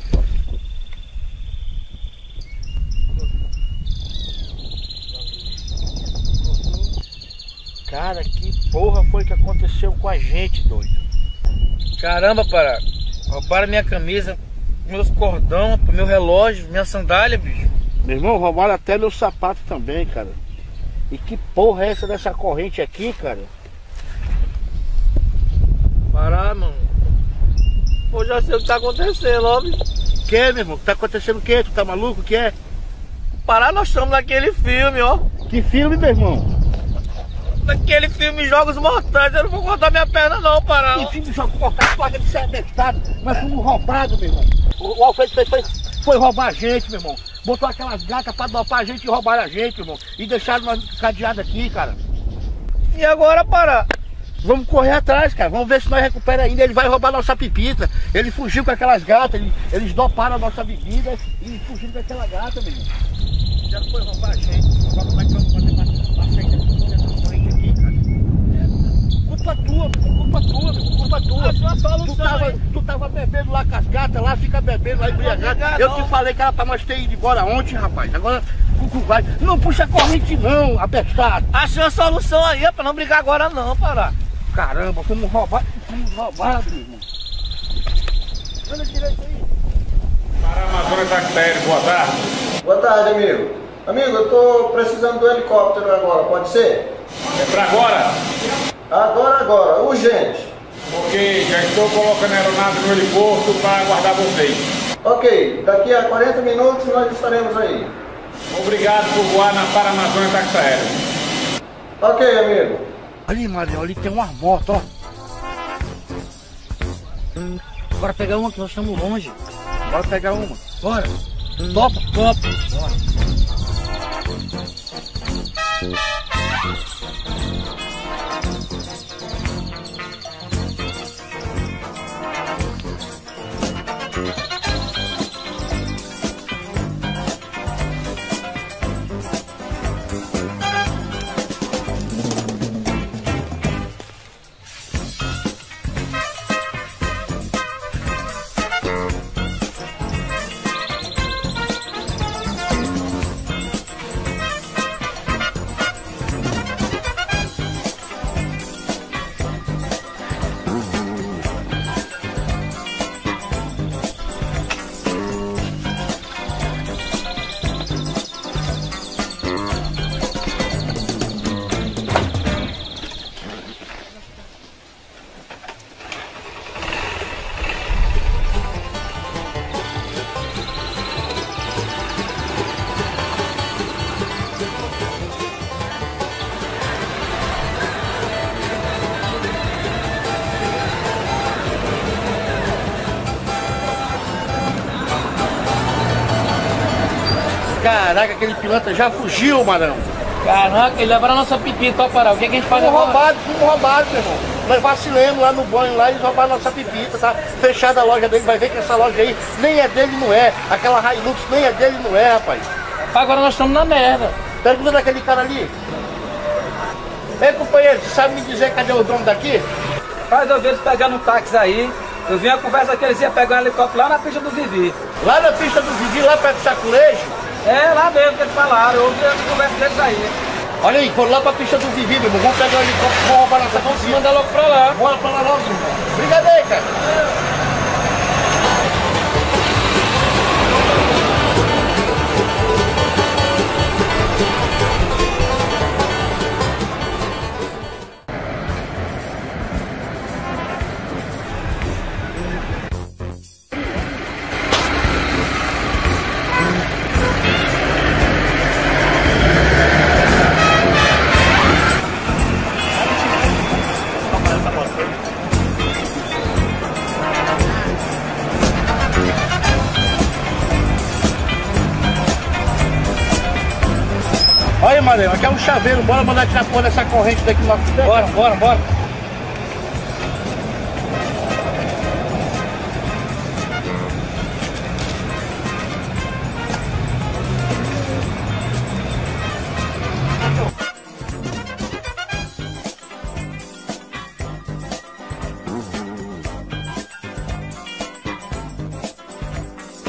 Speaker 1: Cara, que porra foi que aconteceu com a gente, doido?
Speaker 2: Caramba, Pará. Roubaram minha camisa, meus cordão, meu relógio, minha sandália, bicho.
Speaker 1: Meu irmão, roubaram até meu sapato também, cara. E que porra é essa dessa corrente aqui, cara?
Speaker 2: Pará, mano. Eu já sei o que tá acontecendo, ó, bicho.
Speaker 1: Que é, meu irmão? Tá acontecendo o quê? Tu tá maluco? O que é?
Speaker 2: Pará, nós estamos naquele filme, ó.
Speaker 1: Que filme, meu irmão?
Speaker 2: Naquele filme Jogos Mortais, eu não vou cortar minha perna não, Pará.
Speaker 1: Que filme Jogos Mortais? Tu acha que você é bestado? Nós fomos roubados, meu irmão. O Alfredo foi, foi, foi roubar a gente, meu irmão. Botou aquelas gatas pra dopar a gente e roubaram a gente, meu irmão. E deixaram nós cadeados aqui, cara.
Speaker 2: E agora, Pará?
Speaker 1: Vamos correr atrás, cara. Vamos ver se nós recuperamos ainda. Ele vai roubar nossa pepita. Ele fugiu com aquelas gatas. Ele, eles doparam a nossa bebida e fugiram com aquela gata, meu irmão. Já foi roubar a gente. Agora como é que vamos fazer pra, pra sair dessa corrente aqui, cara? É, culpa tua, meu irmão. Culpa tua, meu irmão. Culpa tua. Tu tava, tu tava bebendo lá com as gatas, lá fica bebendo lá embriagado. Eu te falei que era pra nós ter ido embora ontem, rapaz. Agora, Cucu vai. Não puxa a corrente não, abestado.
Speaker 2: Achei uma solução aí, é pra não brigar agora não, Pará.
Speaker 1: Caramba, fomos roubados, fomos roubados, meu irmão. Olha direito aí.
Speaker 12: Para Amazônia Táxi Aéreo, boa tarde.
Speaker 9: Boa tarde, amigo. Amigo, eu tô precisando do helicóptero agora, pode ser?
Speaker 12: É pra agora?
Speaker 9: Agora, agora, urgente.
Speaker 12: Ok, já estou colocando a aeronave no heliporto para aguardar vocês.
Speaker 9: Ok, daqui a quarenta minutos nós estaremos aí.
Speaker 12: Obrigado por voar na Para Amazônia Táxi Aéreo.
Speaker 9: Ok, amigo.
Speaker 1: Ali, Marinho, ali tem umas motos, ó.
Speaker 2: Hum, bora pegar uma que nós estamos longe.
Speaker 1: Bora pegar uma.
Speaker 2: Bora. Hum. Topa? Topa. Bora.
Speaker 1: Caraca, aquele pilantra já fugiu, Marão.
Speaker 2: Caraca, ele levaram a nossa pepita, ó, Pará. O que, é que a gente faz
Speaker 1: agora?
Speaker 2: Fomos
Speaker 1: roubados, fomos roubados, meu irmão. Nós vacilemos lá no banho, lá, eles roubaram a nossa pepita, tá? Fechada a loja dele, vai ver que essa loja aí nem é dele, não é. Aquela Hilux nem é dele, não é, rapaz.
Speaker 2: Agora nós estamos na merda.
Speaker 1: Pergunta daquele cara ali. Ei, companheiro, você sabe me dizer cadê o dono daqui?
Speaker 14: Faz eu ver eles pegando um táxi aí. Eu vi a conversa que eles iam pegar um helicóptero lá na pista do Vivi.
Speaker 1: Lá na pista do Vivi, lá perto do saculejo?
Speaker 14: É, lá mesmo que eles falaram, eu ouvi a conversa deles aí.
Speaker 1: Olha aí, foram lá pra pista do Vivi, meu irmão. Vamos pegar o helicóptero, vamos roubar nossa
Speaker 2: Vamos se mandar logo pra lá.
Speaker 1: Bora pra lá logo, irmão. Obrigado aí, cara. Olha, Maranhão, aqui é um chaveiro, bora mandar tirar porra dessa corrente daqui do nosso pé.
Speaker 2: Bora, bora, bora.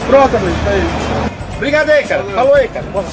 Speaker 2: Pronto, amigo, tá aí. Obrigado aí, cara. Falou aí, cara. Bora.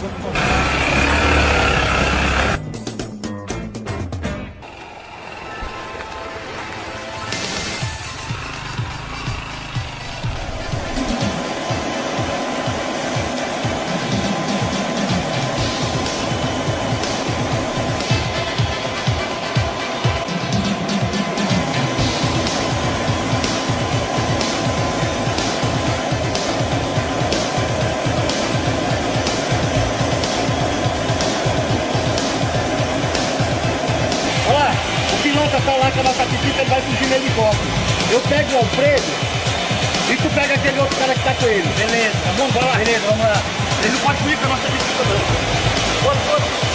Speaker 2: Tá lá com a nossa pepita, ele vai fugir no helicóptero. Eu pego o Alfredo e tu pega aquele outro cara que tá com ele. Beleza, tá bom? Bora lá, beleza, vamos lá. Ele não pode fugir com a nossa pepita não. Bora, bora.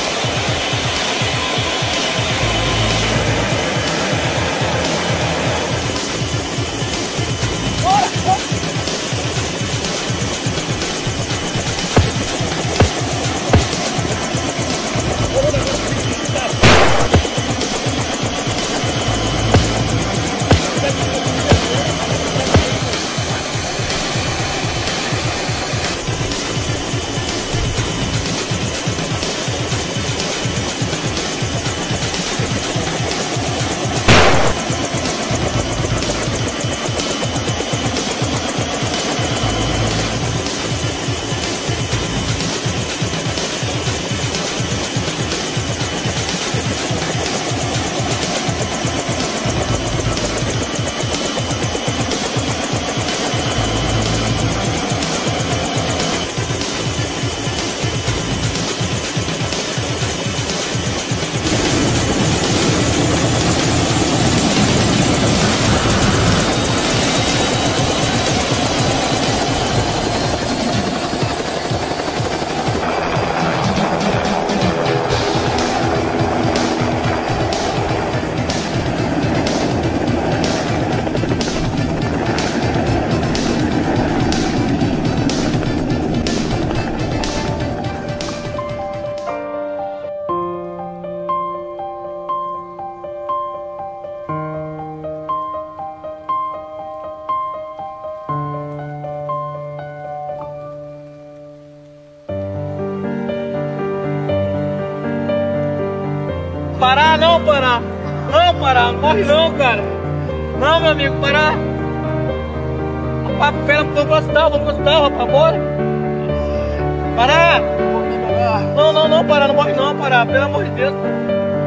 Speaker 11: Parar não, parar. Não, parar. Não morre não, cara. Não, meu amigo, parar. Rapaz, pera, vamos pro hospital, vamos pro hospital, rapaz, bora. Parar. Não, não, não, parar, não morre não, parar. Pelo amor de Deus, cara.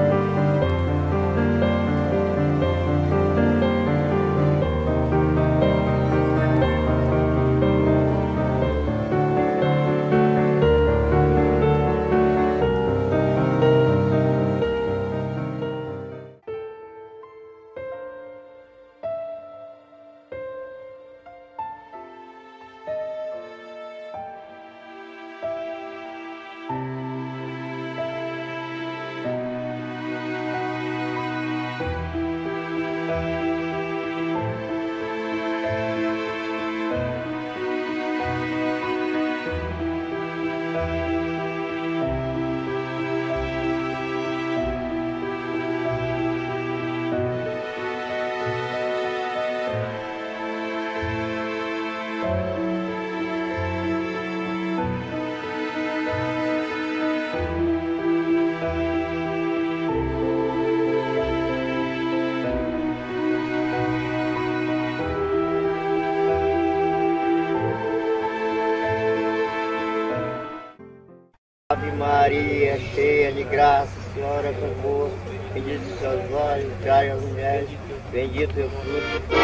Speaker 15: Ave Maria, cheia de graça, Senhora é convosco, bendito sois vós entre as mulheres, bendito é o fruto.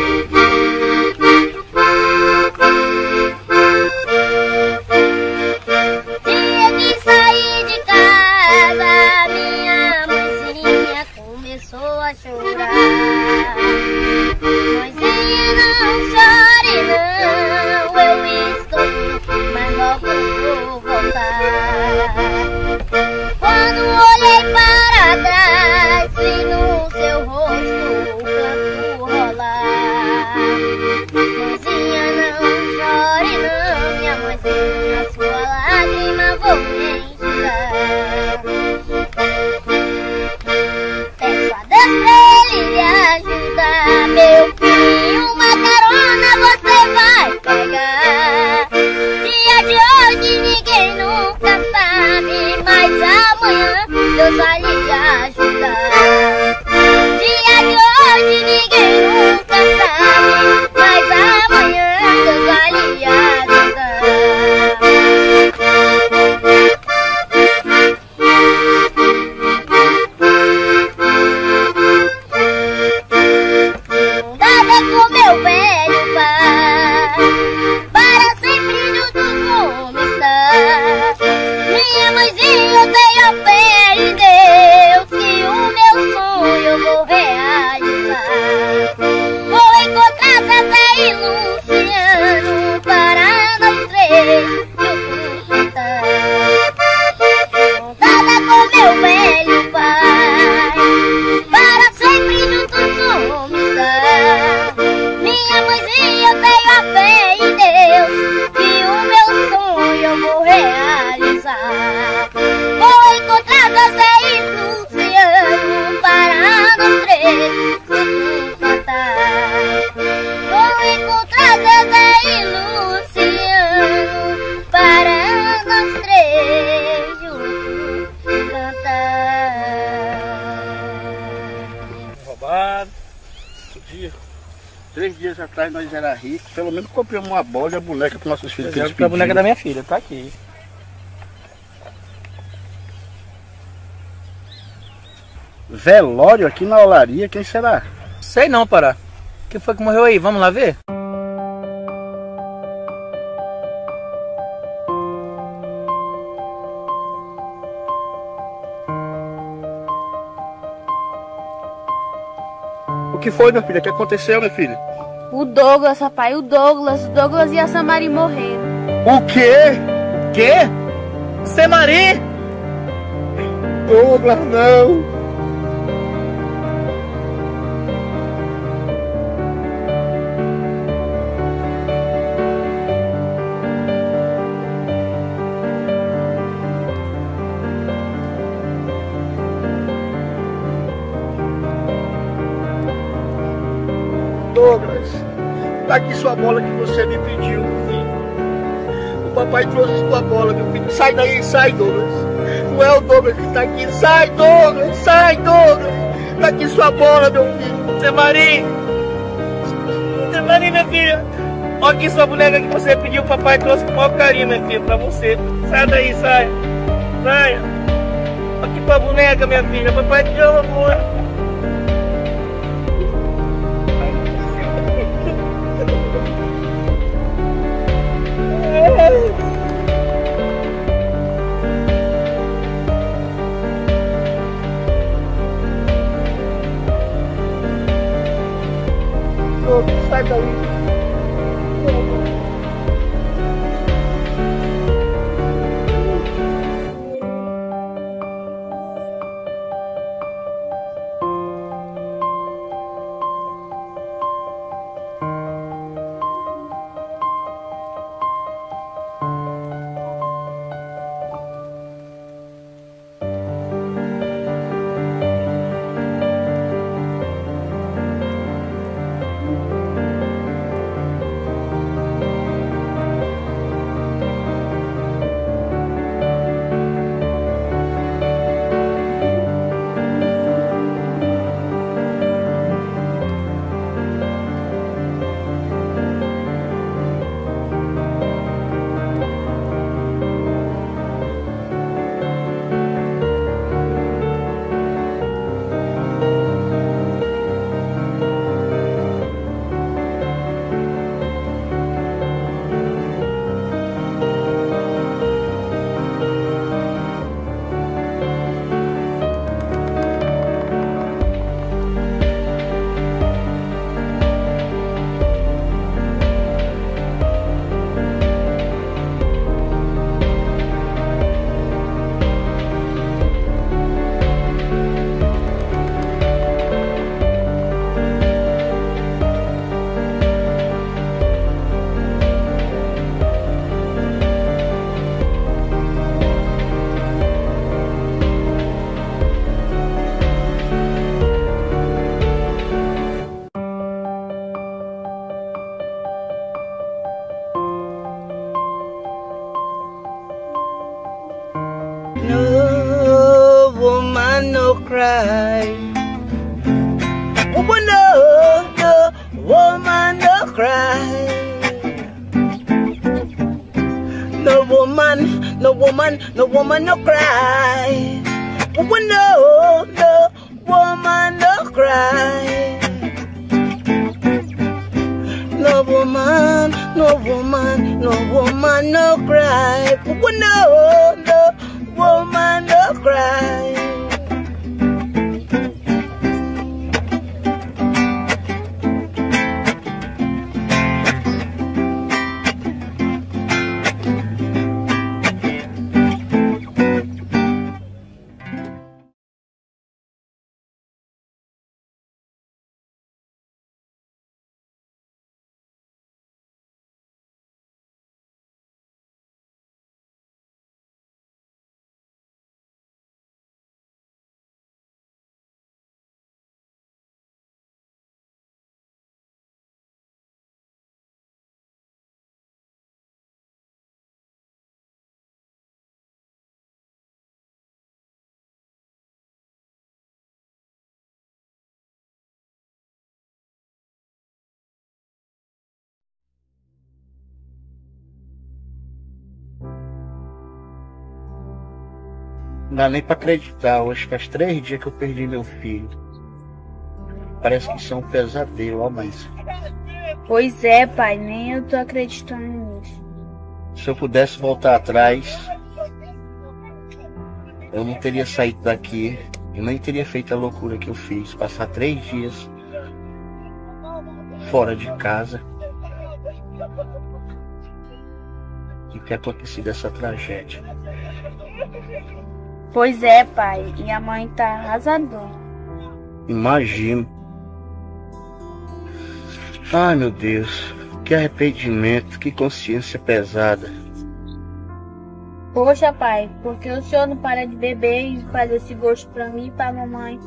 Speaker 16: Dia que saí de casa, minha mãezinha começou a chorar. Mãezinha, não chore não, eu estou, mas logo vou voltar. Quando olhei para trás, vi no seu rosto o canto rolar.
Speaker 1: anos atrás nós era ricos, pelo menos compramos uma bola e a boneca para nossos filhos.
Speaker 2: Eu quero a boneca da minha filha, tá aqui.
Speaker 1: Velório aqui na olaria, quem será?
Speaker 2: Sei não, Pará. Quem foi que morreu aí? Vamos lá ver?
Speaker 1: O que foi, meu filho? O que aconteceu, meu filho?
Speaker 13: O Douglas, rapaz, o Douglas. O Douglas e a Samari morreram.
Speaker 1: O quê?
Speaker 2: Quê? Samari?
Speaker 1: Douglas, não. Douglas, tá aqui sua bola que você me pediu, meu filho. O papai trouxe sua bola, meu filho. Sai daí, sai, Douglas. Não é o Douglas que tá aqui. Sai, Douglas, sai, Douglas. Tá aqui sua bola, meu filho.
Speaker 2: Samari! Samari, minha filha. Olha aqui sua boneca que você pediu, o papai trouxe com o maior carinho, minha filha, pra você. Sai daí, sai. Saia. Olha aqui pra boneca, minha filha. Papai te ama, amor.
Speaker 1: Sai daí.
Speaker 5: No woman no cry. Woman no, no woman no cry. No woman, no woman, no woman no cry. Woman no, no woman no cry. No woman, no woman, no woman no cry. Woman no, no woman no cry.
Speaker 1: Não dá nem pra acreditar, hoje faz três dias que eu perdi meu filho. Parece que isso é um pesadelo, ó, mas...
Speaker 13: Pois é, pai, nem eu tô acreditando nisso.
Speaker 1: Se eu pudesse voltar atrás, eu não teria saído daqui, eu nem teria feito a loucura que eu fiz, passar três dias fora de casa e ter acontecido essa tragédia.
Speaker 13: Pois é, pai, e a mãe tá arrasadora.
Speaker 1: Imagino. Ai, meu Deus, que arrependimento, que consciência pesada.
Speaker 13: Poxa, pai, por que o senhor não para de beber e fazer esse gosto pra mim e pra mamãe?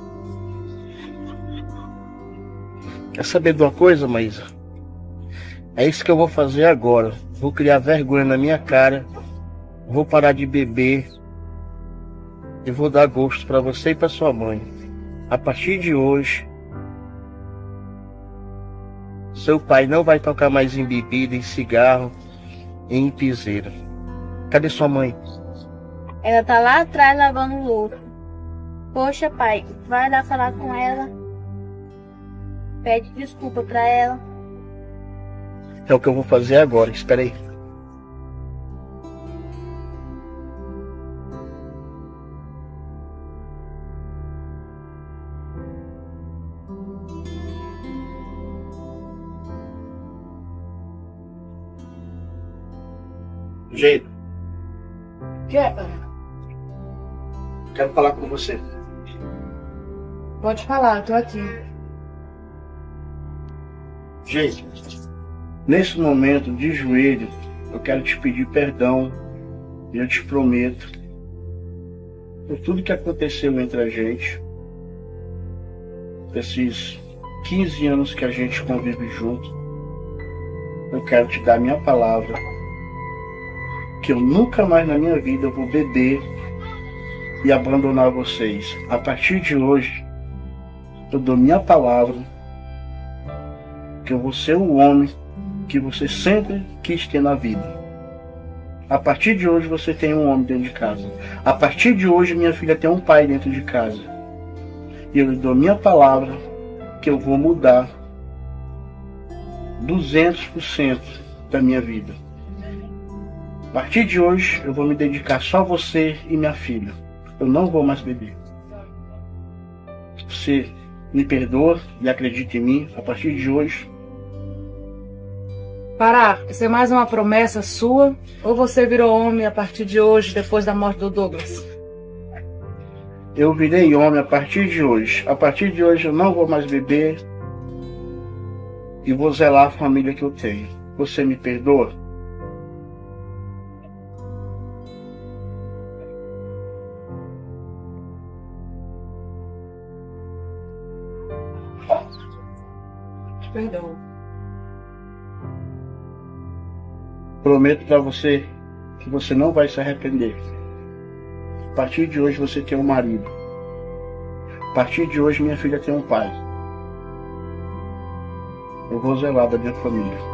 Speaker 1: Quer saber de uma coisa, Maísa? É isso que eu vou fazer agora. Vou criar vergonha na minha cara, vou parar de beber e vou dar gosto pra você e pra sua mãe. A partir de hoje, seu pai não vai tocar mais em bebida, em cigarro, em piseira. Cadê sua mãe?
Speaker 13: Ela tá lá atrás lavando o louço. Poxa, pai, vai lá falar com ela. Pede desculpa pra ela.
Speaker 1: É o que eu vou fazer agora, espera aí. Jeito.
Speaker 8: O que é, pai?
Speaker 1: Quero falar com você.
Speaker 8: Pode falar, eu tô aqui.
Speaker 1: Jeito. Nesse momento, de joelho, eu quero te pedir perdão. E eu te prometo, por tudo que aconteceu entre a gente, esses quinze anos que a gente convive junto, eu quero te dar minha palavra que eu nunca mais na minha vida vou beber e abandonar vocês. A partir de hoje, eu dou minha palavra que eu vou ser o homem que você sempre quis ter na vida. A partir de hoje você tem um homem dentro de casa. A partir de hoje minha filha tem um pai dentro de casa. E eu lhe dou minha palavra que eu vou mudar duzentos por cento da minha vida. A partir de hoje eu vou me dedicar só a você e minha filha. Eu não vou mais beber. Você me perdoa e acredita em mim. A partir de hoje.
Speaker 8: Pará, isso é mais uma promessa sua? Ou você virou homem a partir de hoje, depois da morte do Douglas?
Speaker 1: Eu virei homem a partir de hoje. A partir de hoje eu não vou mais beber. E vou zelar a família que eu tenho. Você me perdoa?
Speaker 8: Perdão.
Speaker 1: Prometo pra você que você não vai se arrepender. A partir de hoje você tem um marido. A partir de hoje minha filha tem um pai. Eu vou zelar da minha família.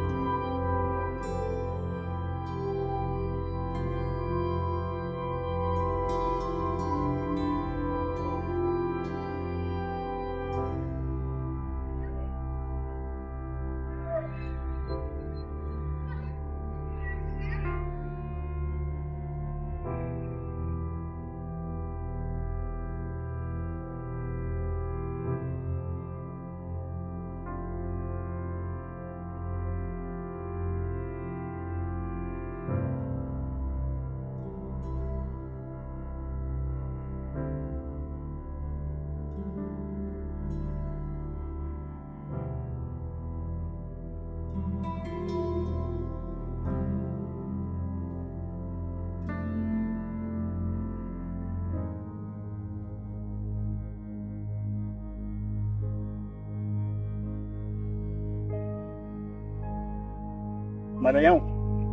Speaker 1: Maranhão?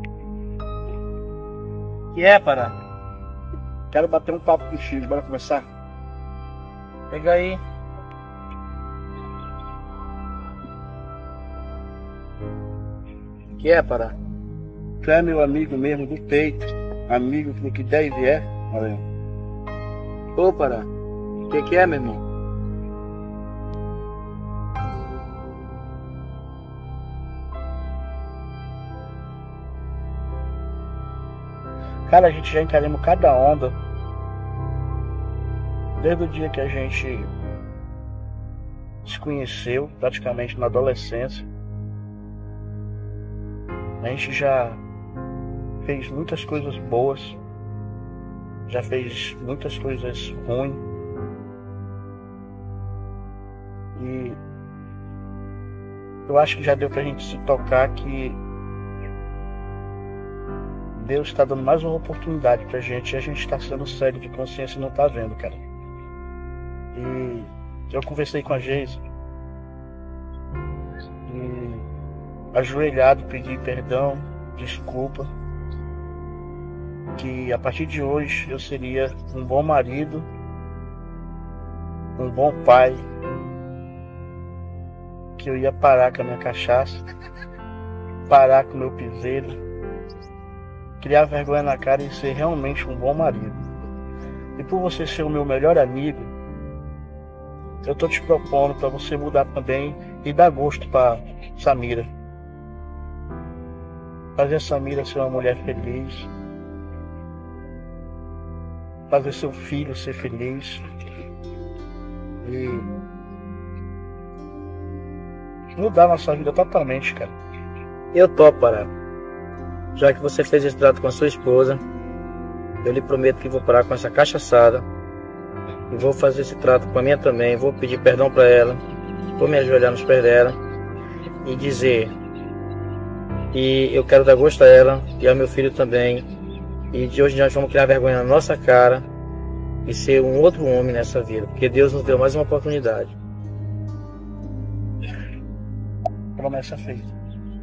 Speaker 2: Que é, Pará?
Speaker 1: Quero bater um papo com o X, bora conversar?
Speaker 2: Pega aí. Que é, Pará?
Speaker 1: Tu é meu amigo mesmo do peito. Amigo do que der e vier, Maranhão.
Speaker 14: Ô, Pará, o que que é, meu irmão?
Speaker 1: Cara, a gente já encaramos cada onda. Desde o dia que a gente se conheceu, praticamente na adolescência. A gente já fez muitas coisas boas. Já fez muitas coisas ruins. E eu acho que já deu pra gente se tocar que Deus está dando mais uma oportunidade pra gente e a gente está sendo cego de consciência e não tá vendo, cara. E eu conversei com a Geisa e ajoelhado pedi perdão, desculpa, que a partir de hoje eu seria um bom marido, um bom pai, que eu ia parar com a minha cachaça, parar com o meu piseiro, criar vergonha na cara e ser realmente um bom marido. E por você ser o meu melhor amigo, eu tô te propondo para você mudar também e dar gosto para Samira. Fazer a Samira ser uma mulher feliz. Fazer seu filho ser feliz. E mudar nossa vida totalmente, cara.
Speaker 14: Eu topo, Pará. Já que você fez esse trato com a sua esposa, eu lhe prometo que vou parar com essa cachaçada e vou fazer esse trato com a minha também. Vou pedir perdão para ela, vou me ajoelhar nos pés dela e dizer que eu quero dar gosto a ela e ao meu filho também. E de hoje nós vamos criar vergonha na nossa cara e ser um outro homem nessa vida, porque Deus nos deu mais uma oportunidade.
Speaker 1: Promessa feita.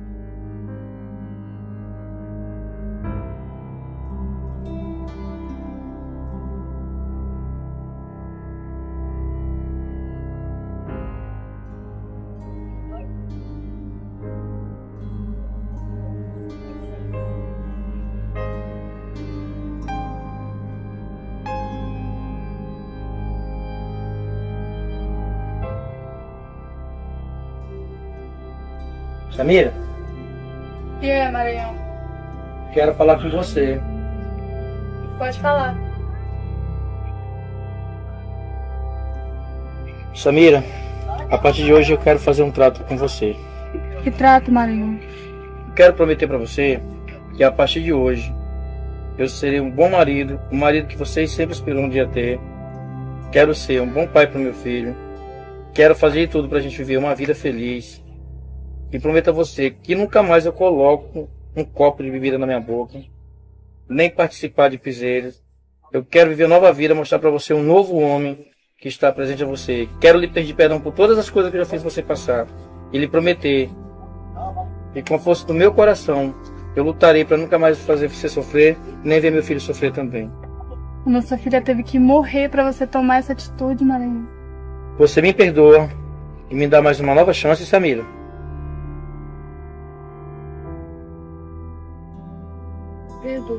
Speaker 14: Samira,
Speaker 4: E é, Maranhão?
Speaker 14: quero falar com você.
Speaker 4: Pode falar.
Speaker 14: Samira, a partir de hoje eu quero fazer um trato com você.
Speaker 4: Que trato, Maranhão?
Speaker 14: Quero prometer para você que a partir de hoje eu serei um bom marido, um marido que vocês sempre esperou um dia ter. Quero ser um bom pai para o meu filho. Quero fazer de tudo para a gente viver uma vida feliz. E prometo a você que nunca mais eu coloco um copo de bebida na minha boca, nem participar de piseiros. Eu quero viver uma nova vida, mostrar para você um novo homem que está presente a você. Quero lhe pedir perdão por todas as coisas que eu já fiz você passar e lhe prometer que com a força do meu coração eu lutarei para nunca mais fazer você sofrer, nem ver meu filho sofrer também.
Speaker 4: A nossa filha teve que morrer pra você tomar essa atitude, Maranhão.
Speaker 14: Você me perdoa e me dá mais uma nova chance, Samira.
Speaker 4: Perdoa.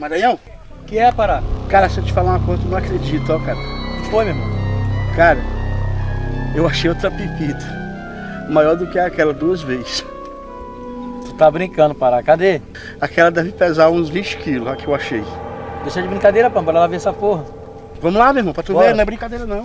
Speaker 1: Maranhão?
Speaker 14: Que é, Pará?
Speaker 1: Cara, se eu te falar uma coisa, tu não acredita, ó, cara.
Speaker 14: O que foi, meu irmão?
Speaker 1: Cara, eu achei outra pepita. Maior do que aquela duas vezes.
Speaker 14: Tu tá brincando, Pará. Cadê?
Speaker 1: Aquela deve pesar uns vinte quilos, a que eu achei.
Speaker 14: Deixa de brincadeira, pão, bora lá ver essa porra.
Speaker 1: Vamos lá, meu irmão, pra tu
Speaker 14: Bora.
Speaker 1: ver, não é brincadeira não.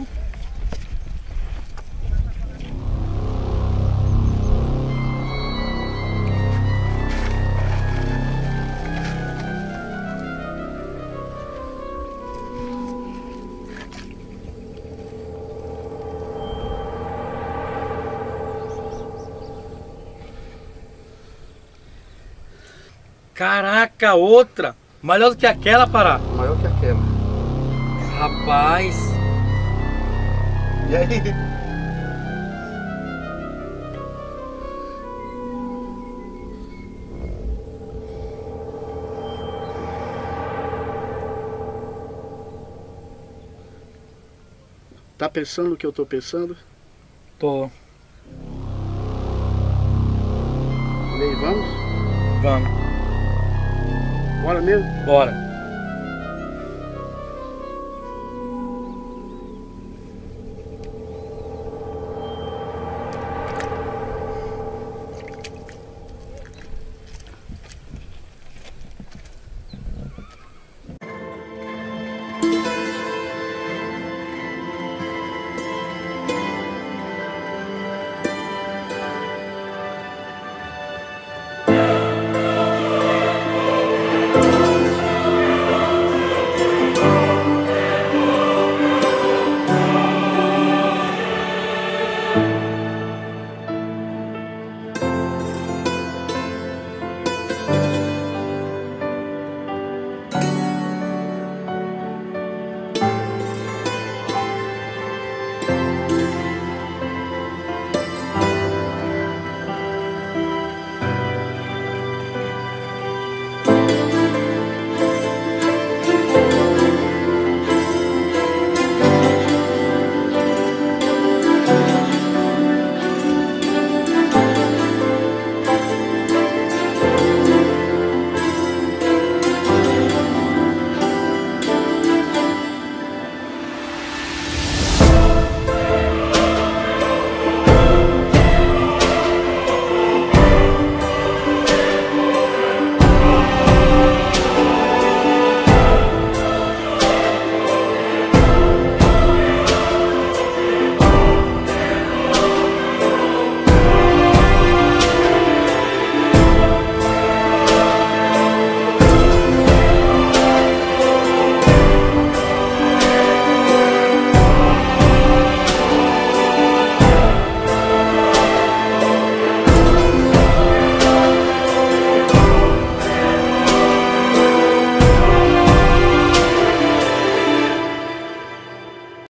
Speaker 14: Caraca, outra! Maior do que aquela, Pará.
Speaker 1: Maior que aquela.
Speaker 14: Rapaz.
Speaker 1: E aí? Tá pensando o que eu tô pensando?
Speaker 14: Tô.
Speaker 1: E aí, vamos?
Speaker 14: Vamos.
Speaker 1: Bora mesmo?
Speaker 14: Bora.